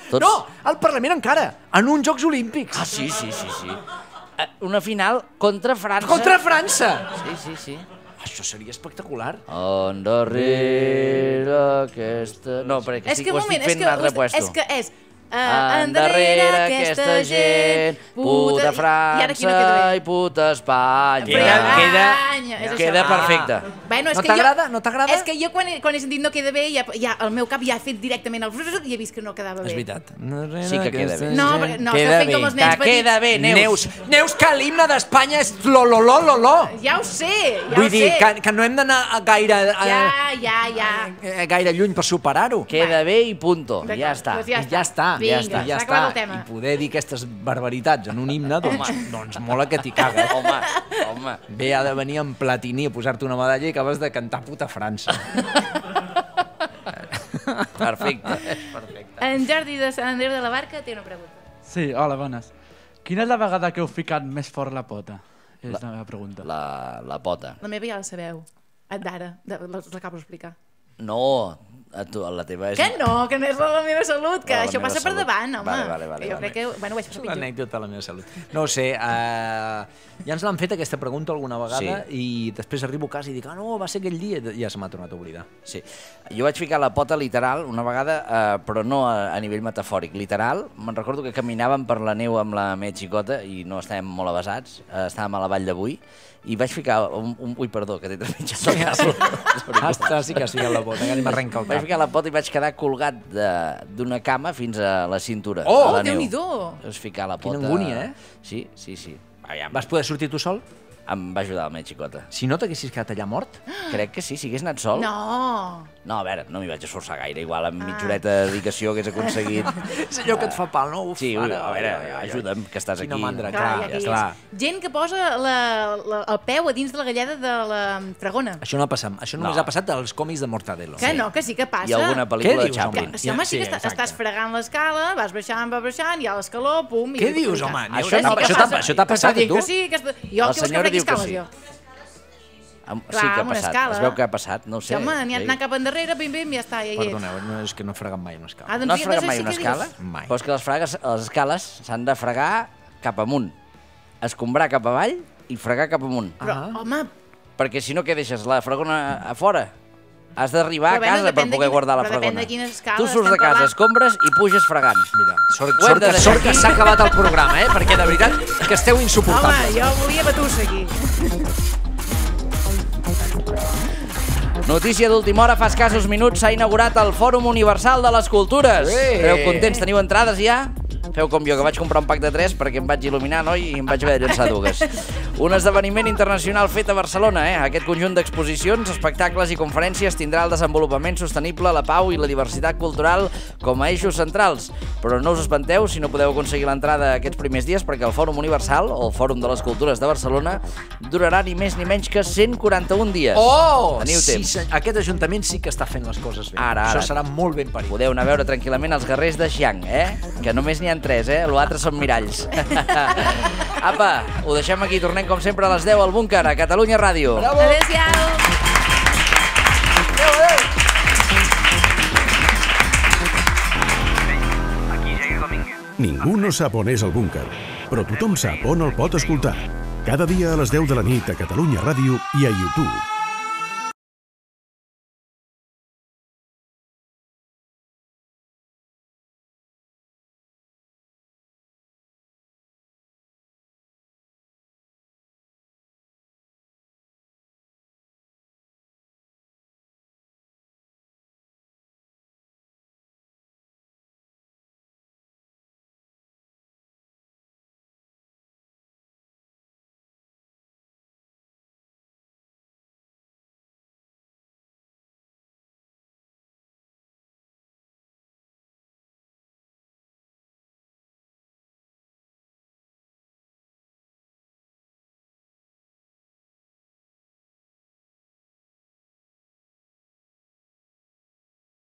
No, al Parlament encara, en uns Jocs Olímpics. Ah, sí, sí, sí, sí. Una final contra França. Contra França! Sí, sí, sí. Això seria espectacular. Endarrere aquesta... No, perquè És sí, que, ho un moment, estic és fent que, un altre puesto. és que és... Uh, endarrere aquesta gent, puta França i puta Espanya. Queda, queda, queda perfecte. Bueno, no t'agrada? No t'agrada? És que jo quan he, quan he sentit no queda bé, ja, ja, el meu cap ja ha fet directament el... i he vist que no quedava bé. És veritat. Sí que queda bé. No, perquè, no, esteu fent com els nens petits. Queda bé, Neus. Neus, que l'himne d'Espanya és lo-lo-lo-lo-lo. Ja ho sé, ja Vull ho dir, sé. que, que no hem d'anar gaire... Ja, ja, ja. gaire lluny per superar-ho. Queda bé i punto. Ja està. Doncs ja I ja està, Vinga, ja està, ja s'ha està. acabat el tema. I poder dir aquestes barbaritats en un himne, doncs, doncs mola que t'hi cagues. Home, home. Bé, ha de venir en platini a posar-te una medalla i acabes de cantar puta França. Perfecte. Perfecte. En Jordi de Sant Andreu de la Barca té una pregunta. Sí, hola, bones. Quina és la vegada que heu ficat més fort la pota? És la, la meva pregunta. La, la pota. La meva ja la sabeu. D'ara, l'acabo d'explicar. No, a tu, la teva és... Que no, que no és la meva salut, que La això meva passa per salut. davant, home. Vale, vale, vale, jo vale. crec que... Bueno, ho vaig És passar una pitjor. anècdota de la meva salut. No ho sé, uh, ja ens l'han fet aquesta pregunta alguna vegada Sí. i després arribo a casa i dic, ah no, va ser aquell dia, i ja se m'ha tornat a oblidar. Sí. Jo vaig ficar la pota literal una vegada, eh, però no a, a nivell metafòric. Literal, me'n recordo que caminàvem per la neu amb la meva xicota i no estàvem molt avasats, eh, estàvem a la Vall d'Avui, i vaig ficar un... un ui, perdó, que t'he trepitjat el cap. Hasta sí que sí a la pota, que m'arrenca el Vaig cap. ficar la pota i vaig quedar colgat d'una cama fins a la cintura. Oh, a la neu. Déu-n'hi-do! Vas ficar la pota... Quina angúnia, eh? Sí, sí, sí. Aviam. Vas poder sortir tu sol? Em va ajudar la meva xicota. Si no t'haguessis quedat allà mort? Crec que sí, si hagués anat sol. No! No, a veure, no m'hi vaig esforçar gaire, igual amb mitja horeta de dedicació hagués aconseguit... És allò que et fa pal, no? Uf, Sí, ara, a veure, ai, ai, ai. ajuda'm, que estàs Quina aquí. mandra, Clar, clar, ja que hi és. clar. Gent que posa la, la, el peu a dins de la galleda de la fregona. Això no ha passat, això només No. ha passat als còmics de Mortadelo. Que no, que sí que passa. Hi ha alguna pel·lícula Què de dius, Chaplin. home? Sí, home, sí, Sí, que està, exacte. estàs fregant l'escala, vas baixant, vas baixant, hi ha l'escaló, pum... Què i... dius, home? Això, Neus? sí Això que t'ha- passa. això t'ha passat, Que a tu? Que sí, que es... Jo La que us que senyora fregui diu que escales, sí. jo. Am- Clar, sí que ha amb una passat, escala. es veu que ha passat, no ho sé. Sí, home, n'hi ha Sí. anar cap endarrere, bim, bim, ja està, ja hi ets. Perdoneu, no, és que no he fregat mai una escala. Ah, doncs No has sí, fregat doncs mai sí una que escala? dius. Mai. Però és que les, fregues, les escales s'han de fregar cap amunt, escombrar cap avall i fregar cap amunt. Però, home, Perquè si no, què deixes? La fregona a fora? Has d'arribar a Però, bueno, casa per depèn de poder quina- guardar la però depèn fregona. de quines escales Tu surts de estem casa, parlant. escombres i puges fregant. Mira, sort, Ho hem sort, de que, deixar sort que aquí. s'ha acabat el programa, eh? Perquè de veritat que esteu home, insuportables. jo volia batussa aquí. Notícia d'última hora, fa escassos minuts s'ha inaugurat el Fòrum Universal de les Cultures. Eh! Esteu contents? Teniu entrades ja? Feu com jo, que vaig comprar un pack de tres perquè em vaig il·luminar, no? I em vaig haver de llançar dues. Un esdeveniment internacional fet a Barcelona, eh? Aquest conjunt d'exposicions, espectacles i conferències tindrà el desenvolupament sostenible, la pau i la diversitat cultural com a eixos centrals. Però no us espanteu si no podeu aconseguir l'entrada aquests primers dies, perquè el Fòrum Universal, o el Fòrum de les Cultures de Barcelona, durarà ni més ni menys que cent quaranta-un dies. Oh! Teniu sí, temps. se- aquest ajuntament sí que està fent les coses bé. Ara, ara. Això serà molt ben parit. Podeu anar a veure tranquil·lament els guerrers de Xiang, eh? Que només n'hi ha tres, eh? L'altre són miralls. Apa, ho deixem aquí. Tornem com sempre a les deu al búnquer, a Catalunya Ràdio. Bravo! Adéu-siau. Aquí Jair Domínguez. Ningú no sap on és el búnquer, però tothom sap on el pot escoltar. Cada dia a les deu de la nit a Catalunya Ràdio i a YouTube.